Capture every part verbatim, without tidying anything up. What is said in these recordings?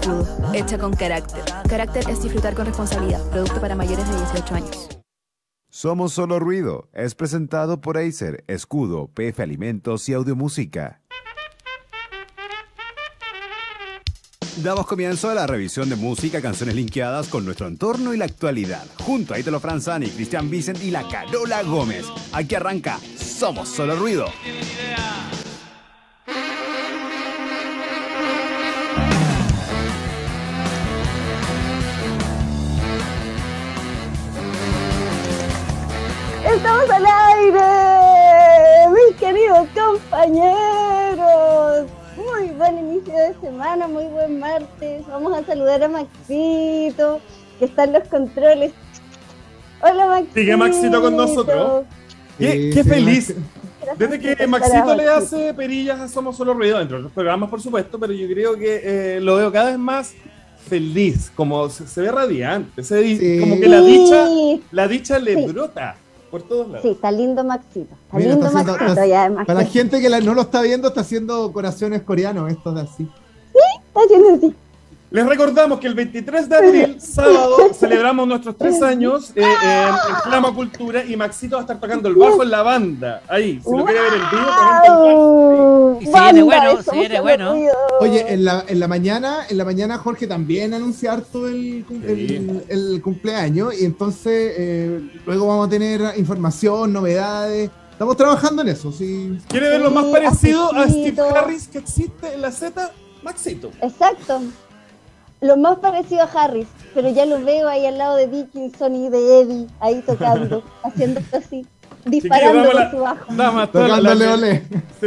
Escudo, hecha con carácter. Carácter es disfrutar con responsabilidad. Producto para mayores de dieciocho años. Somos Solo Ruido. Es presentado por Acer, Escudo, P F Alimentos y Audiomúsica. Damos comienzo a la revisión de música, canciones linkeadas con nuestro entorno y la actualidad. Junto a Italo Franzani, Cristian Vicent y la Carola Gómez. Aquí arranca Somos Solo Ruido. ¡Estamos al aire! ¡Mis queridos compañeros! Muy buen inicio de semana, muy buen martes. Vamos a saludar a Maxito, que está en los controles. Hola, Maxito. Sigue Maxito con nosotros. Qué, Sí, qué sí, feliz. Max. Desde que Maxito le hace perillas a Somos Solo Ruido, dentro de los programas, por supuesto, pero yo creo que eh, lo veo cada vez más feliz, como se, se ve radiante, se, Sí. como que la dicha, Sí. la dicha le Sí. brota por todos lados. Sí, está lindo Maxito. Está Mira, lindo está haciendo- Maxito está- y además Para la que gente que la- no lo está viendo, está haciendo corazones coreanos, estos de así. está haciendo así. Les recordamos que el veintitrés de abril, sábado, celebramos nuestros tres años eh, eh, en Flama Cultura y Maxito va a estar tocando el bajo en la banda. Ahí, si lo quiere ver en vivo, tocando el bajo. ¡Wow! Y se viene bueno, Banda de se Somos viene Solo bueno. Ruido. Oye, en la, en la mañana, en la mañana Jorge también anuncia harto el, cum- el, Sí. el cumpleaños y entonces eh, luego vamos a tener información, novedades. Estamos trabajando en eso, sí. ¿Quiere ver lo Sí, más parecido a Steve Maxito. Harris que existe en la Z? Maxito. Exacto. Lo más parecido a Harris, pero ya lo veo ahí al lado de Dickinson y de Eddie, ahí tocando, haciendo así, disparando Chiquillos, con damos su bajo. la- damos toda la- Tocándole la- ole.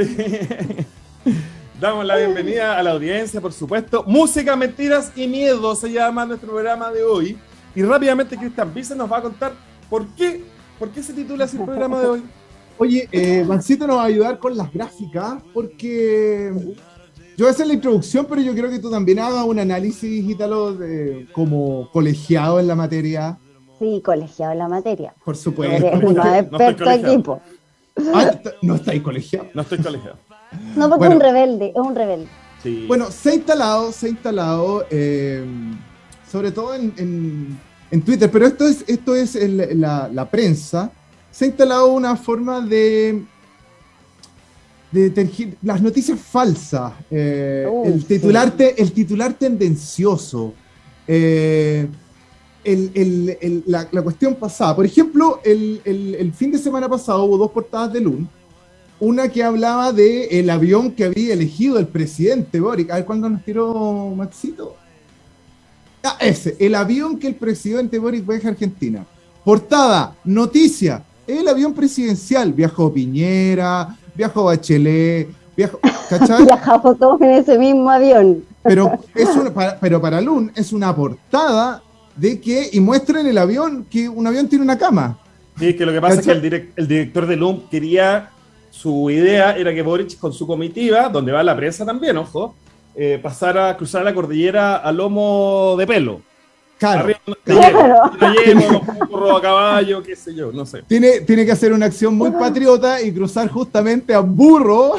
Sí. Damos la bienvenida a la audiencia, por supuesto. Música, mentiras y miedo se llama nuestro programa de hoy. Y rápidamente Cristian Vicent nos va a contar por qué, por qué se titula así el programa de hoy. Oye, eh, Maxito nos va a ayudar con las gráficas porque yo voy a hacer la introducción, pero yo creo que tú también hagas un análisis, Ítalo, de, como colegiado en la materia, Sí, colegiado en la materia. por supuesto. Eres uno experto colegiado. aquí, po. Ah, no estáis colegiado. No estoy colegiado. No, porque Bueno. es un rebelde, es un rebelde. Sí. Bueno, se ha instalado, se ha instalado, eh, sobre todo en, en- en Twitter, pero esto es, esto es el- la, la prensa, se ha instalado una forma de, de tergir- las noticias falsas, eh, Uh, el, titular te- el titular tendencioso, eh, el- el- el- la, la cuestión pasada. Por ejemplo, el, el- el fin de semana pasado hubo dos portadas de L U N. Una que hablaba de el avión que había elegido el presidente Boric. A ver, ¿cuándo nos tiró Maxito? Ah, ese, el avión que el presidente Boric viaja a Argentina. Portada, noticia, el avión presidencial. Viajó Piñera, viajó Bachelet, viajó, ¿cachai? Viajamos todos en ese mismo avión. Pero, es una, para, pero para L U N es una portada de que, y muestran el avión, que un avión tiene una cama. Sí, es que lo que pasa es que ¿Cachai? el, direct- el director de L U M quería, su idea era que Boric con su comitiva, donde va la prensa también, ojo, eh, pasara a cruzar la cordillera a lomo de pelo. Claro, Arriba no te Claro. llevo, no te llevo, con un burro a caballo, qué sé yo, no sé. tiene, tiene que hacer una acción muy patriota y cruzar justamente a burro.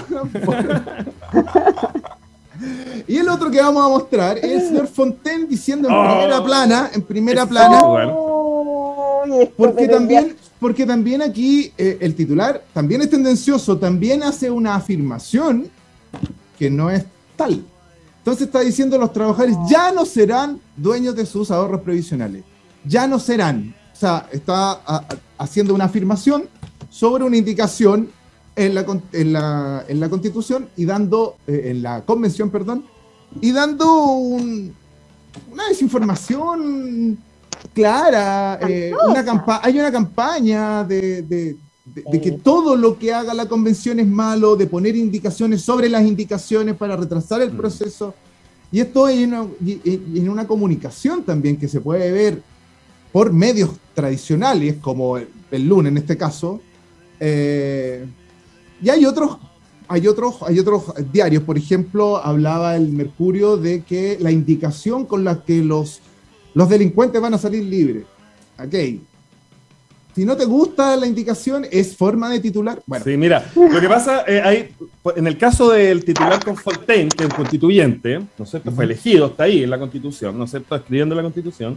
Y el otro que vamos a mostrar es el señor Fontaine diciendo en Oh. primera plana, en primera Eso. plana, Bueno. Uy, esto porque pero también, porque también aquí eh, el titular también es tendencioso, también hace una afirmación que no es tal. Entonces está diciendo los trabajadores ya no serán dueños de sus ahorros previsionales, ya no serán. O sea, está a- a- haciendo una afirmación sobre una indicación en la, con- en la, en la Constitución y dando, eh, en la Convención, perdón, y dando un- una desinformación clara. eh, una campa- hay una campaña de, de- de- de que todo lo que haga la Convención es malo, de poner indicaciones sobre las indicaciones para retrasar el proceso. Y esto en una, y- y en una comunicación también que se puede ver por medios tradicionales, como el, el L U N en este caso. Eh, y hay otros, hay, otros, hay otros diarios, por ejemplo, hablaba el Mercurio de que la indicación con la que los, los delincuentes van a salir libres. Ok. si no te gusta la indicación, ¿es forma de titular? Bueno. Sí, mira, lo que pasa, eh, hay, en el caso del titular con Fontaine, que es un constituyente, ¿no es cierto? Fue elegido, está ahí en la Constitución, ¿no es cierto? Escribiendo la Constitución.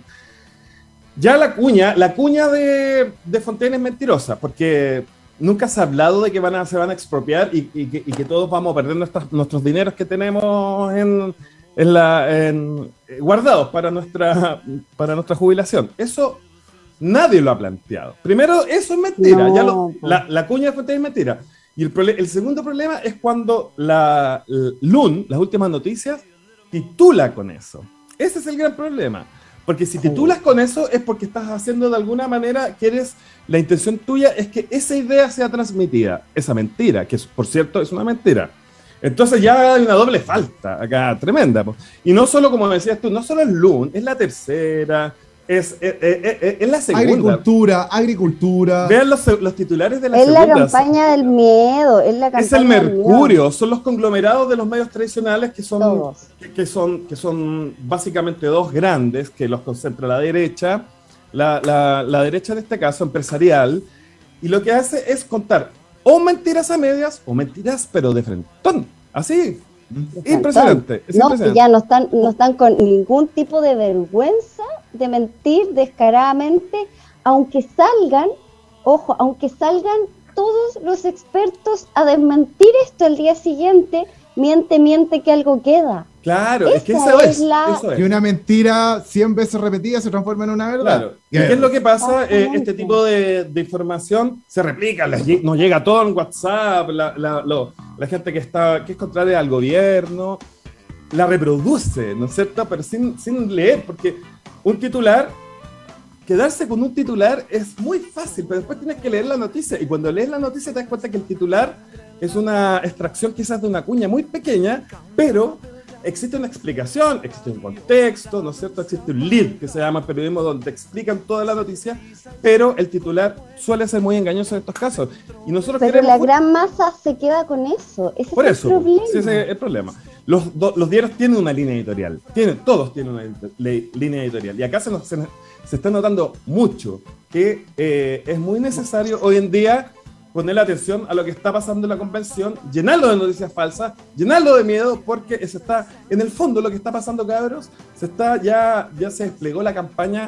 Ya la cuña, la cuña de, de Fontaine es mentirosa, porque nunca se ha hablado de que van a, se van a expropiar y, y, que, y que todos vamos a perder nuestras, nuestros dineros que tenemos en, en la, en, guardados para nuestra, para nuestra jubilación. Eso nadie lo ha planteado. Primero, eso es mentira. No, ya lo, la, la cuña de Fontaine es mentira. Y el, prole, el segundo problema es cuando la, la L U N, las últimas noticias, titula con eso. Ese es el gran problema. Porque si titulas con eso es porque estás haciendo de alguna manera, quieres, la intención tuya es que esa idea sea transmitida, esa mentira, que es, por cierto es una mentira. Entonces ya hay una doble falta acá, tremenda. Po. Y no solo, como decías tú, no solo es L U N, es la tercera, es, es, es, es, es la segunda. Agricultura, agricultura. Vean los, los titulares de la es segunda. Es la campaña del miedo, es la campaña Es el Mercurio, son los conglomerados de los medios tradicionales que son, que, que son, que son básicamente dos grandes, que los concentra la derecha, la, la, la derecha en este caso empresarial, y lo que hace es contar o mentiras a medias o mentiras pero de frentón, así. Impresionante, es no, impresionante. Ya no están, no están con ningún tipo de vergüenza de mentir descaradamente, aunque salgan, ojo, aunque salgan todos los expertos a desmentir esto el día siguiente, miente, miente que algo queda. Claro, Esa es que eso es, es la... eso es. Que una mentira cien veces repetida se transforma en una verdad. Claro. ¿Y qué es lo que pasa? Eh, este tipo de, de información se replica, les, nos llega todo en WhatsApp, la, la, lo, la gente que está que es contraria al gobierno, la reproduce, ¿no es cierto? Pero sin, sin leer, porque un titular, quedarse con un titular es muy fácil, pero después tienes que leer la noticia, y cuando lees la noticia te das cuenta que el titular es una extracción quizás de una cuña muy pequeña, pero existe una explicación, existe un contexto, ¿no es cierto? Existe un lead que se llama periodismo donde te explican toda la noticia, pero el titular suele ser muy engañoso en estos casos. Y nosotros pero queremos... la gran masa se queda con eso. Ese Por es eso, el problema. sí, ese es el problema. Los, do, los diarios tienen una línea editorial, tienen, todos tienen una le, línea editorial. Y acá se, nos, se, se está notando mucho que eh, es muy necesario hoy en día ponerle atención a lo que está pasando en la convención, llenarlo de noticias falsas, llenarlo de miedo, porque eso está, en el fondo lo que está pasando, cabros, se está ya, ya se desplegó la campaña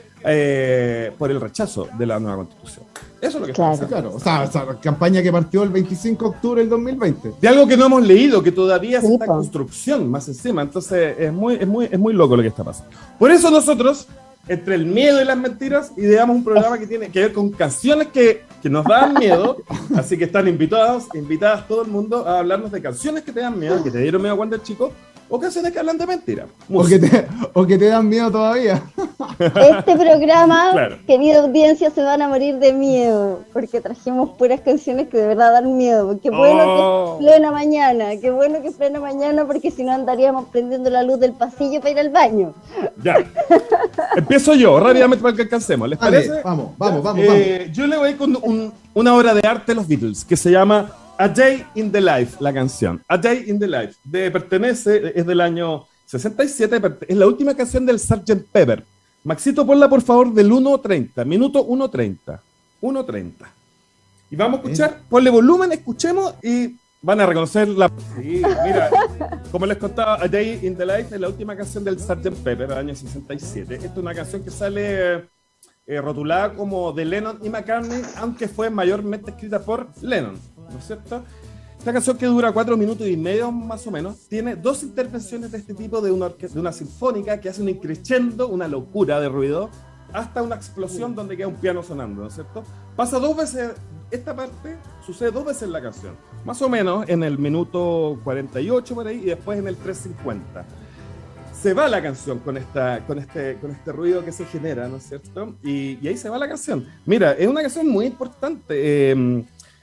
eh, por el rechazo de la nueva constitución. Eso es lo que claro. está pasando. Claro, o sea, esa campaña que partió el veinticinco de octubre del dos mil veinte. De algo que no hemos leído, que todavía sí, se está en construcción más encima, entonces es muy, es, muy, es muy loco lo que está pasando. Por eso nosotros, entre el miedo y las mentiras, ideamos un programa que tiene que ver con canciones que, que nos dan miedo, así que están invitados, invitadas todo el mundo a hablarnos de canciones que te dan miedo, que te dieron miedo cuando eres chico, o canciones que hablan de mentiras. O que, te, o que te dan miedo todavía. Este programa, Claro. querida audiencia, se van a morir de miedo, porque trajimos puras canciones que de verdad dan miedo. Qué bueno Oh. que es plena mañana, qué bueno que es plena mañana, porque si no andaríamos prendiendo la luz del pasillo para ir al baño. Ya. Empiezo yo, rápidamente para que alcancemos. ¿Les Vale, parece? vamos, vamos, vamos, Eh, vamos. yo le voy con un, una obra de arte de los Beatles que se llama A Day in the Life, la canción. A Day in the Life. De, pertenece, es del año sesenta y siete, es la última canción del sergeant Pepper. Maxito, ponla por favor del uno treinta, minuto uno treinta. uno treinta. Y vamos a escuchar, ponle volumen, escuchemos y van a reconocer la... Sí, mira, como les contaba, A Day in the Life es la última canción del sergeant Pepper del año sesenta y siete. Esta es una canción que sale eh, rotulada como de Lennon y McCartney, aunque fue mayormente escrita por Lennon, ¿no es cierto? Esta canción, que dura cuatro minutos y medio más o menos, tiene dos intervenciones de este tipo de una, de una sinfónica que hace un increscendo, una locura de ruido, hasta una explosión donde queda un piano sonando, ¿no es cierto? Pasa dos veces, esta parte sucede dos veces en la canción, más o menos en el minuto cuarenta y ocho por ahí y después en el tres cincuenta. Se va la canción con, esta, con, este, con este ruido que se genera, ¿no es cierto? Y, y ahí se va la canción. Mira, es una canción muy importante. Eh,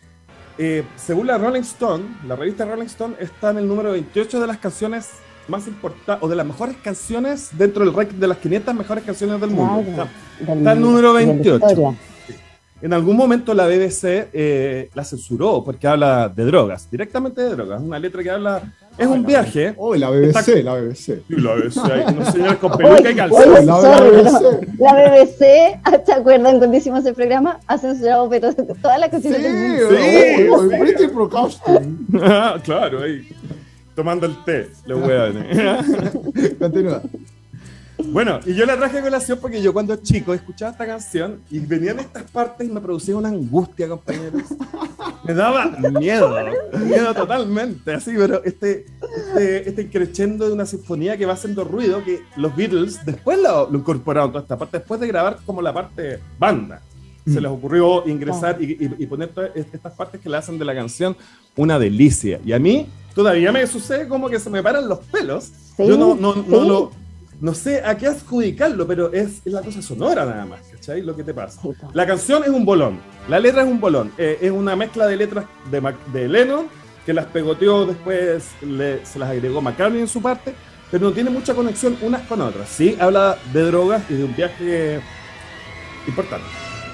Eh, según la Rolling Stone, la revista Rolling Stone está en el número veintiocho de las canciones más importantes, o de las mejores canciones dentro del ranking de las quinientas mejores canciones del mundo. Claro, Está, del está el mundo, número de la veintiocho. historia. Sí. en algún momento la B B C eh, la censuró porque habla de drogas, directamente de drogas. Una letra que habla, es un viaje. Oh, la B B C, Está... la B B C. Sí, la B B C, hay unos señores con peluca y calzón. Oye, La, sorry, la B B pero C. la B B C, ¿te acuerdan cuando hicimos el programa? Ha censurado pero todas las Sí, canciones del mundo. Sí, oh, sí. British Broadcasting. Claro, ahí. Tomando el té, los hueones. Continúa. Bueno, y yo la traje a colación porque yo cuando chico escuchaba esta canción y venían estas partes y me producía una angustia, compañeros. Me daba miedo, miedo totalmente, así, pero este, este, este crescendo de una sinfonía que va haciendo ruido, que los Beatles después lo, lo incorporaron toda esta parte, después de grabar como la parte banda. Se les ocurrió ingresar y, y, y poner todas estas partes que le hacen de la canción una delicia. Y a mí todavía me sucede como que se me paran los pelos. Sí, yo no, no, no, sí. lo, no sé a qué adjudicarlo, pero es, es la cosa sonora nada más, ¿cachai? Lo que te pasa. Sí, po. La canción es un bolón, la letra es un bolón. Eh, es una mezcla de letras de, Mac- de Lennon, que las pegoteó después, le- se las agregó McCartney en su parte, pero no tiene mucha conexión unas con otras. Sí, habla de drogas y de un viaje importante.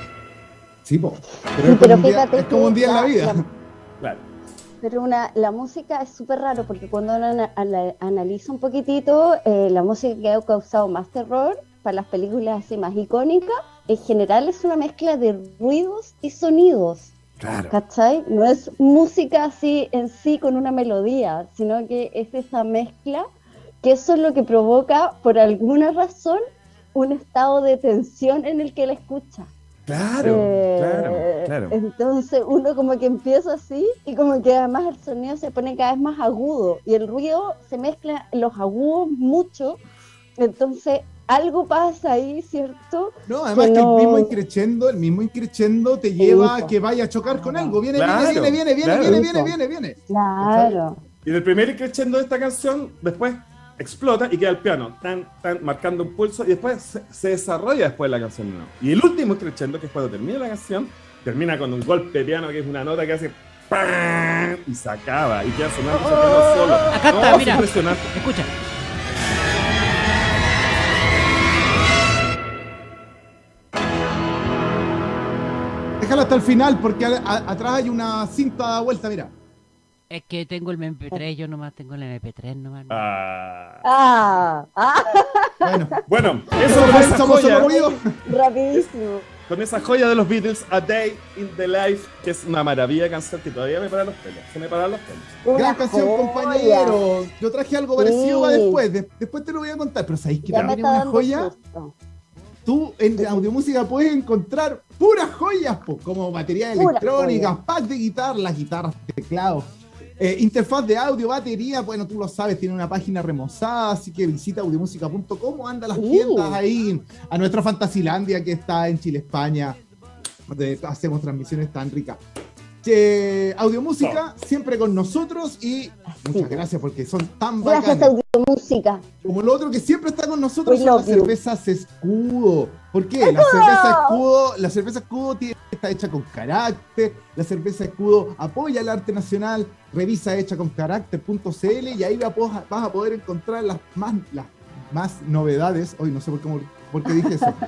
Sí, po. Pero, Sí, es, pero como un día, fíjate es como un día en la que vida. la- Claro. Pero una, la música es súper raro porque cuando uno ana- ana- analiza un poquitito, eh, la música que ha causado más terror para las películas así más icónicas, en general es una mezcla de ruidos y sonidos, Claro. ¿cachai? No es música así en sí con una melodía, sino que es esa mezcla, que eso es lo que provoca, por alguna razón, un estado de tensión en el que la escucha. Claro, Eh, claro, claro. Entonces uno como que empieza así y como que además el sonido se pone cada vez más agudo y el ruido se mezcla en los agudos mucho, entonces algo pasa ahí, ¿cierto? No, además que que no- el mismo increchendo, el mismo increchendo te lleva a Eso. que vaya a chocar con algo. Viene, Claro, viene, viene, viene, claro. viene, viene, viene, viene, viene. Claro. Y en el primer crescendo de esta canción, después explota y queda el piano, tan, tan, marcando un pulso, y después se, se desarrolla después la canción. ¿No? Y el último crescendo, que es cuando termina la canción, termina con un golpe de piano, que es una nota que hace ¡pam! Y se acaba, y queda sonando ese piano solo. Acá No, está, es mira. impresionante. Escucha. Déjalo hasta el final porque a- a- atrás hay una cinta de vuelta, mira. Es que tengo el M P tres, yo nomás tengo el M P tres nomás. Ah. Ah, ah, Bueno, Bueno, eso con esa somos solo joya, ruido. rapidísimo. con esa joya de los Beatles, A Day in the Life, que es una maravilla de canción que todavía me para los pelos. Se me paran los pelos. Una Gran canción, joya. compañero. Yo traje algo parecido para Sí. después. De- después te lo voy a contar. Pero ¿sabéis que Ya me también es está una dando joya? susto. Tú en Audiomúsica puedes encontrar puras joyas, po, como baterías Puras electrónicas, joyas. pack de guitarra, las guitarras, teclados, eh, interfaz de audio, batería. Bueno, tú lo sabes, tiene una página remozada, así que visita audiomusica punto com o anda a las Sí. tiendas ahí, a nuestra Fantasilandia que está en Chile, España, donde hacemos transmisiones tan ricas. Que Audiomúsica siempre con nosotros y muchas Sí. gracias porque son tan Gracias, bacanas. Audiomúsica. Como lo otro que siempre está con nosotros We son las love you. cervezas Escudo. ¿Por qué? La cerveza Escudo, la cerveza Escudo tiene- está hecha con carácter, la cerveza Escudo apoya el arte nacional, revisa hecha con carácter punto c l y ahí vas a, vas a poder encontrar las más, las más novedades. Hoy no sé por, cómo, por qué dije eso.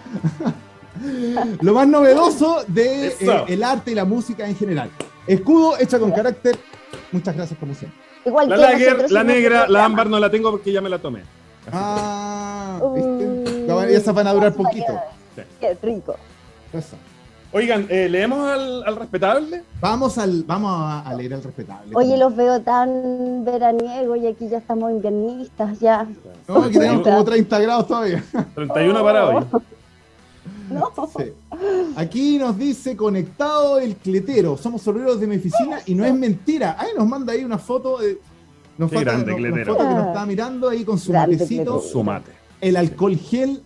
Lo más novedoso de Eso. eh, el arte y la música en general. Escudo hecha con carácter. Muchas gracias como siempre. Igual La que lager, nosotros la en nuestro negra, la programa. ámbar no la tengo porque ya me la tomé. Ah, Uy, ¿viste? Ya van- Esas van a durar poquito. Qué rico. Eso. Oigan, eh, ¿leemos al, al respetable? Vamos, al, vamos a, a leer al respetable. Oye, los veo tan veraniegos y aquí ya estamos inviernistas, ya. No, aquí tenemos como treinta grados todavía. treinta y uno para hoy. No. Sí. Aquí nos dice conectado el cletero. Somos obreros de mi oficina y no es mentira. Ahí nos manda ahí una foto de. Nos Qué falta- grande nos- una cletero. foto que nos está mirando ahí con su Grande matecito. cletero. Su mate. El alcohol gel.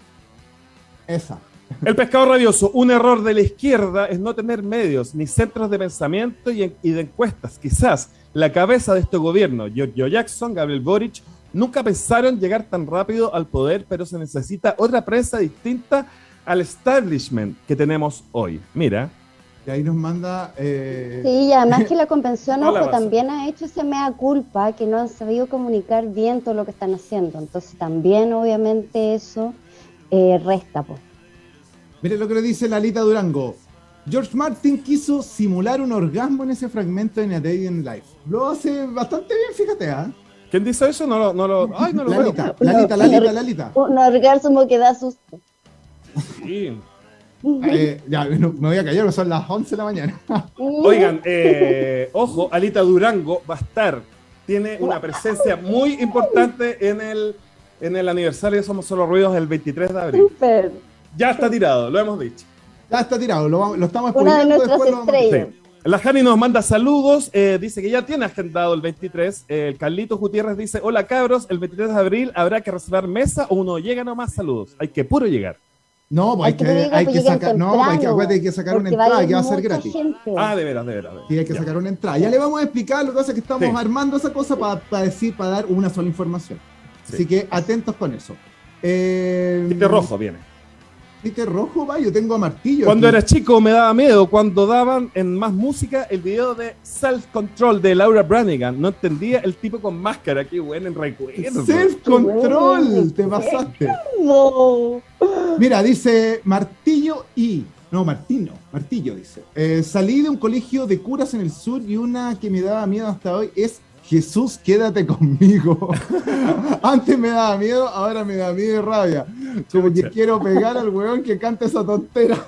Esa. El pescado rabioso. Un error de la izquierda es no tener medios ni centros de pensamiento y, y de encuestas. Quizás la cabeza de este gobierno, Giorgio Jackson, Gabriel Boric, nunca pensaron llegar tan rápido al poder, pero se necesita otra prensa distinta al establishment que tenemos hoy. Mira, Y ahí nos manda. eh, Sí, y además que la convención, Hola, ojo, Baza. también ha hecho ese mea culpa, que no han sabido comunicar bien todo lo que están haciendo. Entonces también, obviamente, eso eh, resta, pues. Mire lo que le dice Lalita Durango. George Martin quiso simular un orgasmo en ese fragmento de A Day in Life. Lo hace bastante bien, fíjate, ¿ah? ¿eh? ¿Quién dice eso? No lo, no lo, ay, no lo Lalita, veo. Lalita, Lalita, Lalita. Un orgasmo que da susto. Sí. Eh, ya, no, me voy a callar, son las once de la mañana. Oigan, eh, ojo, Alita Durango va a estar, tiene una presencia muy importante en el, en el aniversario de Somos Solo Ruidos el veintitrés de abril. Súper. Ya está tirado, lo hemos dicho. Ya está tirado, lo, vamos- lo estamos Una de spoileando, nuestras después lo vamos a- estrellas. Sí. La Jani nos manda saludos, eh, dice que ya tiene agendado el veintitrés. Eh, el Carlitos Gutiérrez dice, hola cabros, el veintitrés de abril habrá que reservar mesa o uno llega nomás, saludos. Hay que puro llegar. No, pues hay Hay que que, pedir hay que que lleguen sacar, no, hay que, temprano, acuérdate, hay que sacar una porque entrada ir que va a ser mucha gratis. gente. Ah, de veras, de veras. de veras. Sí, hay que Ya. sacar una entrada. Ya le vamos a explicar, lo que pasa es que estamos Sí. armando esa cosa para decir, para dar una sola información. Sí. Así que atentos con eso. Eh, Tite rojo viene. Tite rojo, va, yo tengo a martillo. Cuando aquí. era chico me daba miedo cuando daban en Más Música el video de Self Control de Laura Branigan. No entendía el tipo con máscara. Qué bueno en recuerdo. Self-control, te pasaste. No. Mira, dice Martillo y. No, Martino, Martillo dice. Eh, salí de un colegio de curas en el sur y una que me daba miedo hasta hoy es Jesús, quédate conmigo. Antes me daba miedo, ahora me da miedo y rabia. Como que Chucha. quiero pegar al weón que canta esa tontera.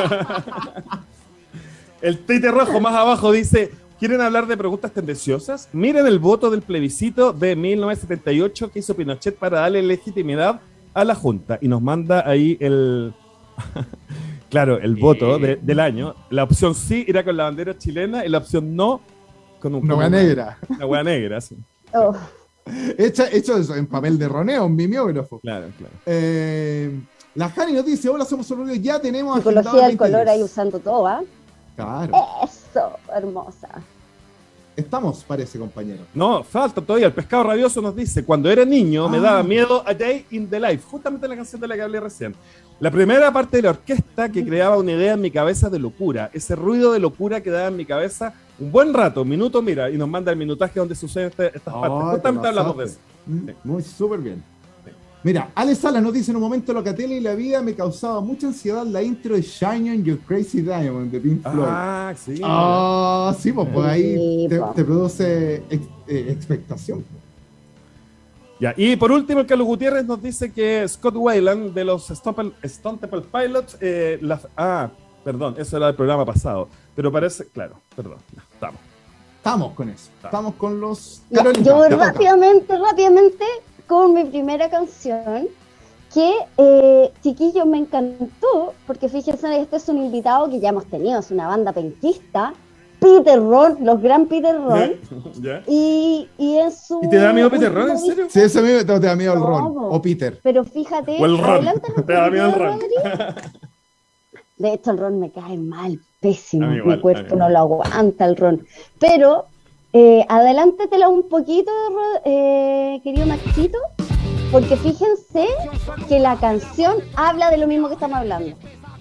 El Tite Rojo más abajo dice, ¿quieren hablar de preguntas tendenciosas? Miren el voto del plebiscito de mil novecientos setenta y ocho que hizo Pinochet para darle legitimidad a la Junta. Y nos manda ahí el... claro, el voto de- del año. La opción sí irá con la bandera chilena y la opción no con un... Una weá negra. Una hueá negra, sí. Oh. Hecha, hecho eso en papel de roneo, un mimeógrafo. Claro, claro. Eh, la Jani nos dice, hola, somos solo ya tenemos agendado Psicología el del color veintitrés. ahí usando todo, ¿ah? Claro. Eso, hermosa. Estamos, parece, compañero. No, falta todavía. El Pescado Rabioso nos dice, cuando era niño me Ah. daba miedo A Day in the Life, justamente la canción de la que hablé recién. La primera parte de la orquesta que creaba una idea en mi cabeza de locura, ese ruido de locura que daba en mi cabeza un buen rato, un minuto, mira, y nos manda el minutaje donde suceden este- estas Oh, partes. te Justamente hablamos de eso. pasaste. Mm, Muy súper bien. Mira, Ale Sala nos dice en un momento Locatelli y la vida me causaba mucha ansiedad la intro de Shine on Your Crazy Diamond de Pink Floyd. Ah, sí. Ah, sí, pues, pues ahí Sí, te, po. te produce ex- eh, expectación. Ya, y por último, el Carlos Gutiérrez nos dice que Scott Weiland de los Stone Stone Temple Pilots, eh, la- ah, perdón, eso era del programa pasado, pero parece, claro, perdón, ya, estamos. Estamos con eso. Estamos con los... Ya, Carolina, yo voy te toca. rápidamente, rápidamente con mi primera canción, que eh, chiquillos me encantó, porque fíjense, este es un invitado que ya hemos tenido, es una banda penquista, Peter Ron, los gran Peter Ron, ¿Ya? y, y en su... ¿Y te da miedo Peter Ron, en último serio? Sí, eso a mí me te da miedo el No, Ron. po. O Peter. Pero fíjate, O el Ron. adelántanos Te da un miedo el poquito, Ron. Rodri. De hecho, el Ron me cae mal, pésimo. A mí igual, Mi cuerpo a mí no igual. lo aguanta el Ron. Pero, eh, adelántatela un poquito, Ro- eh, querido Maxito, porque fíjense que la canción habla de lo mismo que estamos hablando.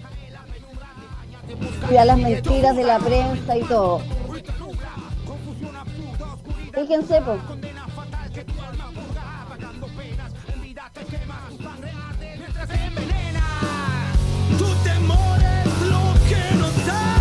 Y a las mentiras de la prensa y todo. Fíjense, pues. Tu temor es lo que no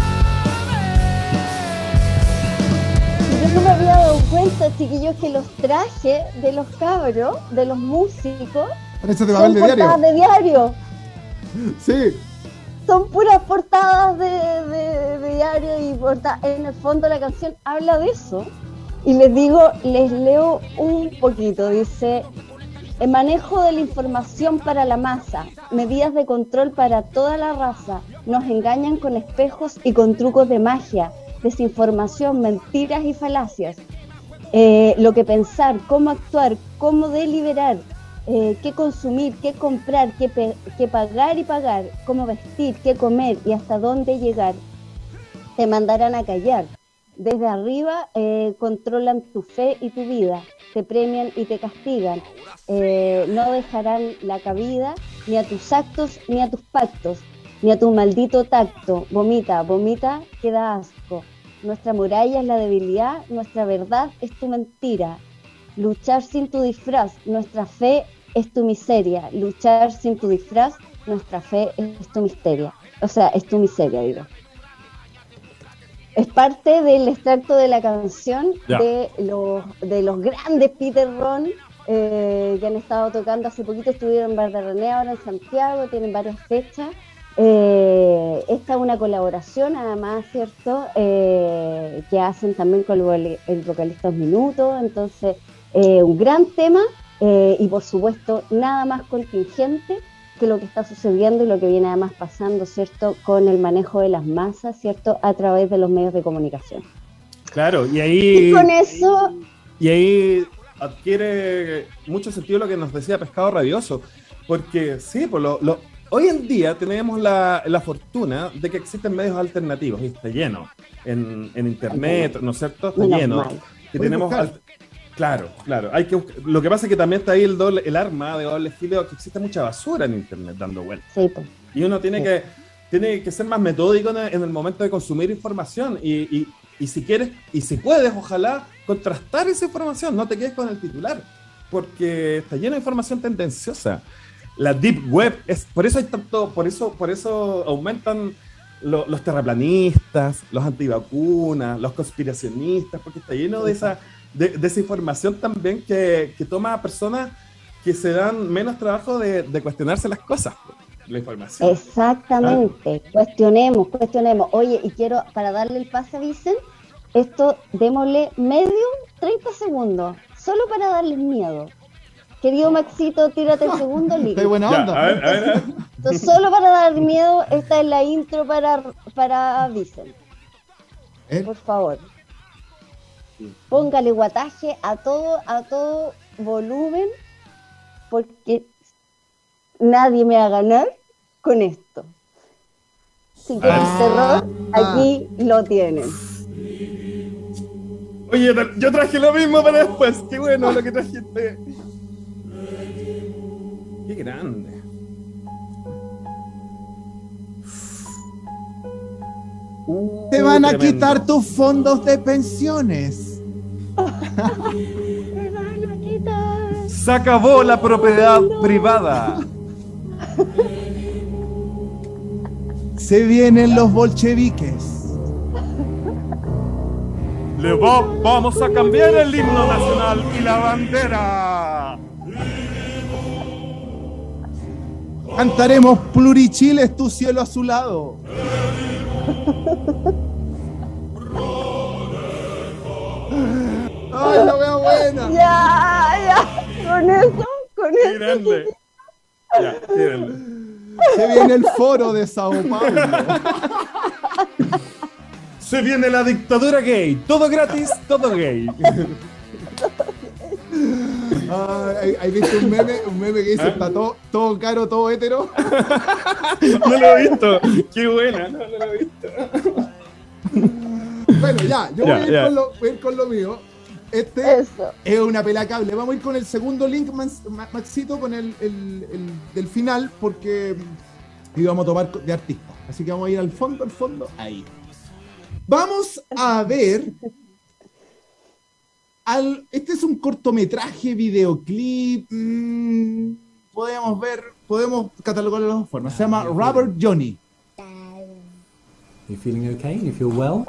sabes. Yo no me había dado cuenta, chiquillos, que los trajes de los cabros, de los músicos, Parece de son papel de diario. portadas de diario. Sí. Son puras portadas de, de- de diario y porta- en el fondo la canción habla de eso. Y les digo, les leo un poquito. Dice, el manejo de la información para la masa, medidas de control para toda la raza, nos engañan con espejos y con trucos de magia, desinformación, mentiras y falacias. Eh, lo que pensar, cómo actuar, cómo deliberar, eh, qué consumir, qué comprar, qué, pe- qué pagar y pagar, cómo vestir, qué comer y hasta dónde llegar, te mandarán a callar. Desde arriba eh, controlan tu fe y tu vida, te premian y te castigan, eh, no dejarán la cabida ni a tus actos ni a tus pactos, ni a tu maldito tacto. Vomita, vomita, que da asco. Nuestra muralla es la debilidad, nuestra verdad es tu mentira. Luchar sin tu disfraz, nuestra fe es tu miseria. Luchar sin tu disfraz, nuestra fe es tu misteria. O sea, es tu miseria, digo. es parte del extracto de la canción Ya. de los, de los grandes Peter Ron, eh, que han estado tocando hace poquito, estuvieron en Barderranea, ahora en Santiago, tienen varias fechas. Eh, esta es una colaboración, además, ¿cierto? Eh, que hacen también con el, vo- el vocalista Dos Minutos, entonces, eh, un gran tema, eh, y por supuesto, nada más contingente que lo que está sucediendo y lo que viene además pasando, ¿cierto? Con el manejo de las masas, ¿cierto? A través de los medios de comunicación. Claro, y ahí... Y con eso, Y ahí adquiere mucho sentido lo que nos decía Pescado Rabioso, porque sí, pues lo, lo- hoy en día tenemos la, la fortuna de que existen medios alternativos y está lleno en, en internet, ¿no es cierto? Está menos lleno. mal. Y Puedes tenemos buscar. al- claro, claro. Hay que buscar- Lo que pasa es que también está ahí el doble, el arma de doble filo, que existe mucha basura en internet dando vueltas. Sí, pues. Y uno tiene Sí. que, tiene que ser más metódico en el, en el momento de consumir información. Y, y, y si quieres, y si puedes, ojalá contrastar esa información, no te quedes con el titular, porque está llena de información tendenciosa. La deep web es, por eso hay tanto, por eso, por eso aumentan lo- los terraplanistas, los antivacunas, los conspiracionistas, porque está lleno de esa, de, de esa información también que, que toma a personas que se dan menos trabajo de, de cuestionarse las cosas, la información. Exactamente, cuestionemos, cuestionemos. Oye, y quiero, para darle el pase a Vicen, esto démosle medio, treinta segundos, solo para darles miedo. Querido Maxito, tírate el segundo link. Estoy buena Ya, onda. a ver, a ver, a ver. Entonces, solo para dar miedo, esta es la intro para, para Vicen, ¿Eh? por favor. Póngale guataje a todo, a todo volumen, porque nadie me va a ganar con esto. Si quieren Ah. terror, aquí lo tienen. Oye, tra- yo traje lo mismo para después. Qué bueno lo que trajiste. Qué grande. Uh, Te van a tremendo. quitar tus fondos de pensiones. Me van a quitar. Se acabó la propiedad privada. Se vienen los bolcheviques. Le va- vamos a cambiar el himno nacional y la bandera. Cantaremos Plurichiles, tu cielo azulado. Ay, la veo buena. Ya, ya, con eso, con Qué eso. grande. Ya, qué grande. Se viene el foro de Sao Paulo. Se viene la dictadura gay. Todo gratis, todo gay. Ay, ¿hay visto un meme? Un meme que dice, está todo, todo caro, todo hétero. No lo he visto. Qué buena. No, no lo he visto. Bueno, ya, yo Ya, voy, a ir ya. con lo, voy a ir con lo mío. Este Eso. es una pela cable. Vamos a ir con el segundo link, Max- Ma- Maxito, con el, el- el del final, porque íbamos a tomar de artista. Así que vamos a ir al fondo, al fondo, ahí. Vamos a ver. Al, este es un cortometraje, videoclip. mm, podemos ver, podemos catalogarlo de dos formas. Se llama Rubber Johnny. You feeling okay? You feel well?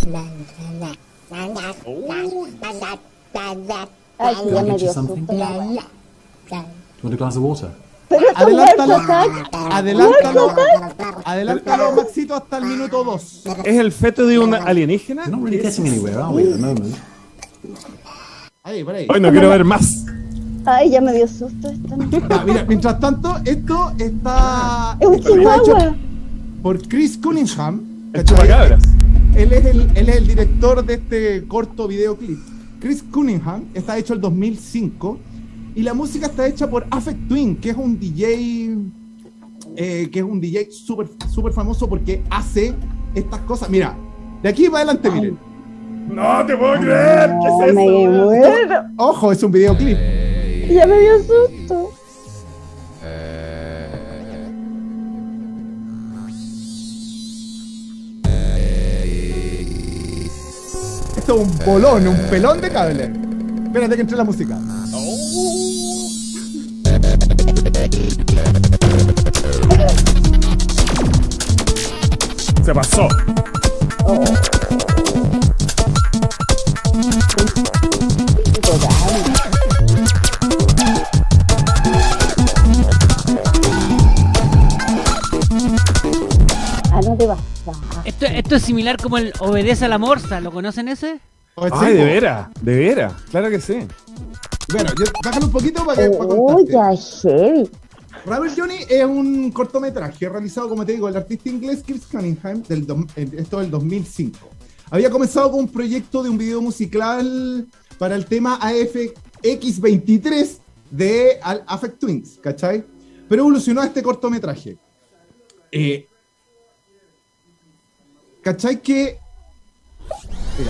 Ay, sí, ya me Get you dio something? susto la wea. You want a glass of water? Pero esto Adelántalo, muerto, Zac. adelántalo, adelántalo, Maxito, hasta el minuto dos. ¿Es el feto de un alienígena? We're not really getting anywhere, are we, at the moment? Ahí, por ahí. Hoy no quiero ver más. Ay, ya me dio susto esto. Ya, mira, mientras tanto, esto está Es un esto está hecho chihuahua. por Chris Cunningham. El ¿cachai? chupacabras. Él es, el, él es el director de este corto videoclip. Chris Cunningham está hecho el dos mil cinco y la música está hecha por Affect Twin, que es un D J eh, que es un D J súper súper famoso porque hace estas cosas. Mira, de aquí para adelante, miren. No te puedo creer. ¿Qué es me eso? muero. Ojo, es un videoclip. Ya me dio susto. Esto es un bolón, un pelón de cable. Espérate que entre la música. Se pasó. de bastar. Esto, esto es similar como el Obedece a la Morsa, ¿lo conocen ese? Ay, de veras, de veras, claro que sí. Bueno, yo, bájalo un poquito para que para Oh, contarte. ya, heavy. Rubber Johnny es un cortometraje realizado, como te digo, el artista inglés Chris Cunningham, del do- esto del dos mil cinco. Había comenzado con un proyecto de un video musical para el tema A F X veintitrés de Al- Aphex Twins, ¿cachai? Pero evolucionó a este cortometraje. Eh, ¿Cachai que...? Mira.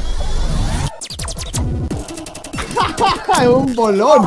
¡Es un bolón!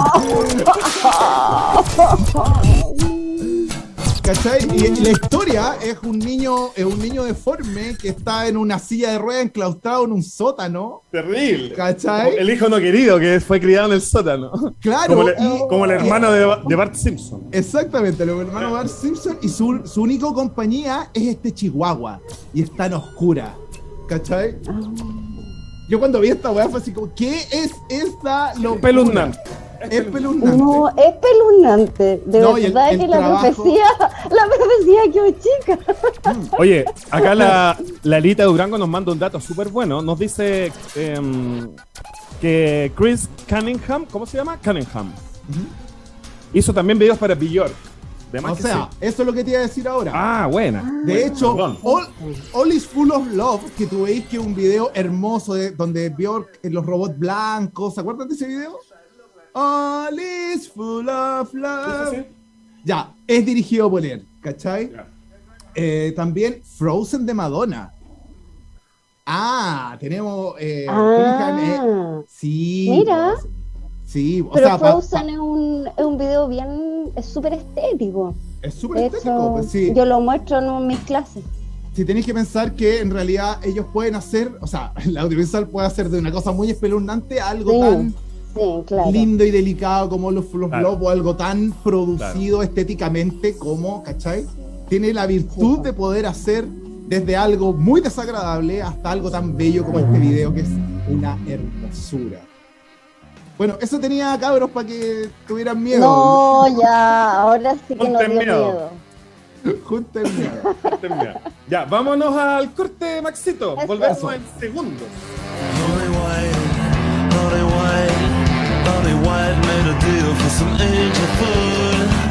¿Cachai? Y, y la historia es un niño, es un niño deforme que está en una silla de ruedas enclaustrado en un sótano. Terrible. ¿Cachai? El hijo no querido que fue criado en el sótano. Claro. Como, le- y- como el hermano de, de Bart Simpson. Exactamente, el hermano Bart Simpson y su, su único compañía es este chihuahua. Y es tan oscura. ¿Cachai? Yo cuando vi esta weá fue así como, ¿qué es esta locura? Peluznante. Es peluznante. No, es peluznante. De No, y el- verdad el que la trabajo- profecía, la profecía quedó chica. Oye, acá la, la Lita Durango nos manda un dato súper bueno. Nos dice em, que Chris Cunningham, ¿cómo se llama? Cunningham. Hizo también videos para Bjork. De más O que sea, sí. eso es lo que te iba a decir ahora. Ah, buena. De hecho, Perdón. All, All is Full of Love, que tú veis que es un video hermoso de, donde Björk en los robots blancos, ¿se acuerdan de ese video? All is Full of Love. Sí, sí, sí. Ya, es dirigido por él, ¿cachai? Ya. Eh, también Frozen de Madonna. Ah, tenemos... Eh, Cunningham, eh, Ah, sí. Mira. pues, sí, o pero sea, pa- Frozen pa- es un, es un video bien, es súper estético. es súper De estético, hecho, pues sí. yo lo muestro en mis clases. Si tenéis que pensar que en realidad ellos pueden hacer, o sea, el audiovisual puede hacer de una cosa muy espeluznante a algo Sí, tan sí, claro. lindo y delicado como los Full of Claro. Love, o algo tan producido estéticamente como, ¿cachai? Tiene la virtud de poder hacer desde algo muy desagradable hasta algo tan bello como este video, que es una hermosura. Bueno, eso tenía, cabros, para que tuvieran miedo. No, ya, ahora sí que nos Ponte dio miedo. miedo. Junten miedo. Termina. Ya, vámonos al corte, Maxito. Eso. Volvemos en segundos. Bobby White, Bobby White, Bobby White made a deal for some angel food.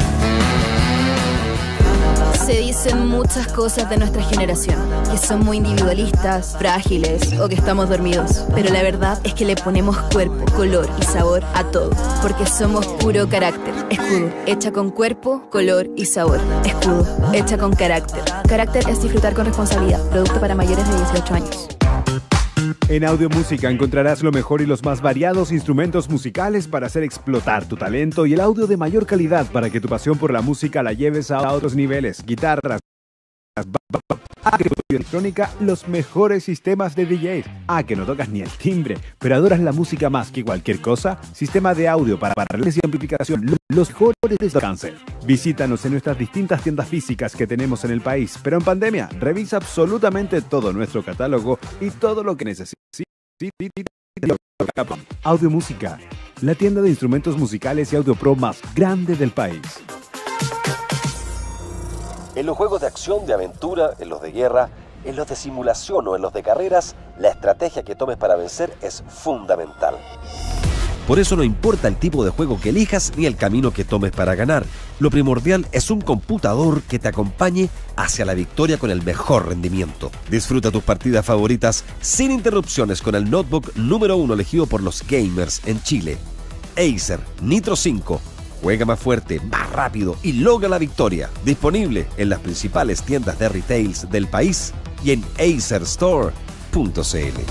Se dicen muchas cosas de nuestra generación, que son muy individualistas, frágiles o que estamos dormidos. Pero la verdad es que le ponemos cuerpo, color y sabor a todo, porque somos puro carácter. Escudo, hecha con cuerpo, color y sabor. Escudo, hecha con carácter. Carácter es disfrutar con responsabilidad. Producto para mayores de dieciocho años. En Audio Música encontrarás lo mejor y los más variados instrumentos musicales para hacer explotar tu talento y el audio de mayor calidad para que tu pasión por la música la lleves a otros niveles. Guitarras, electrónica, los mejores sistemas de D Js. Ah, que no tocas ni el timbre, pero adoras la música más que cualquier cosa. Sistema de audio para paneles y amplificación, lo- los mejores de alcance. Visítanos en nuestras distintas tiendas físicas que tenemos en el país, pero en pandemia, revisa absolutamente todo nuestro catálogo y todo lo que necesites. Audio Música, la tienda de instrumentos musicales y audio pro más grande del país. En los juegos de acción, de aventura, en los de guerra, en los de simulación o en los de carreras, la estrategia que tomes para vencer es fundamental. Por eso no importa el tipo de juego que elijas ni el camino que tomes para ganar. Lo primordial es un computador que te acompañe hacia la victoria con el mejor rendimiento. Disfruta tus partidas favoritas sin interrupciones con el notebook número uno elegido por los gamers en Chile. Acer Nitro cinco. Juega más fuerte, más rápido y logra la victoria. Disponible en las principales tiendas de retails del país y en acer store punto c l.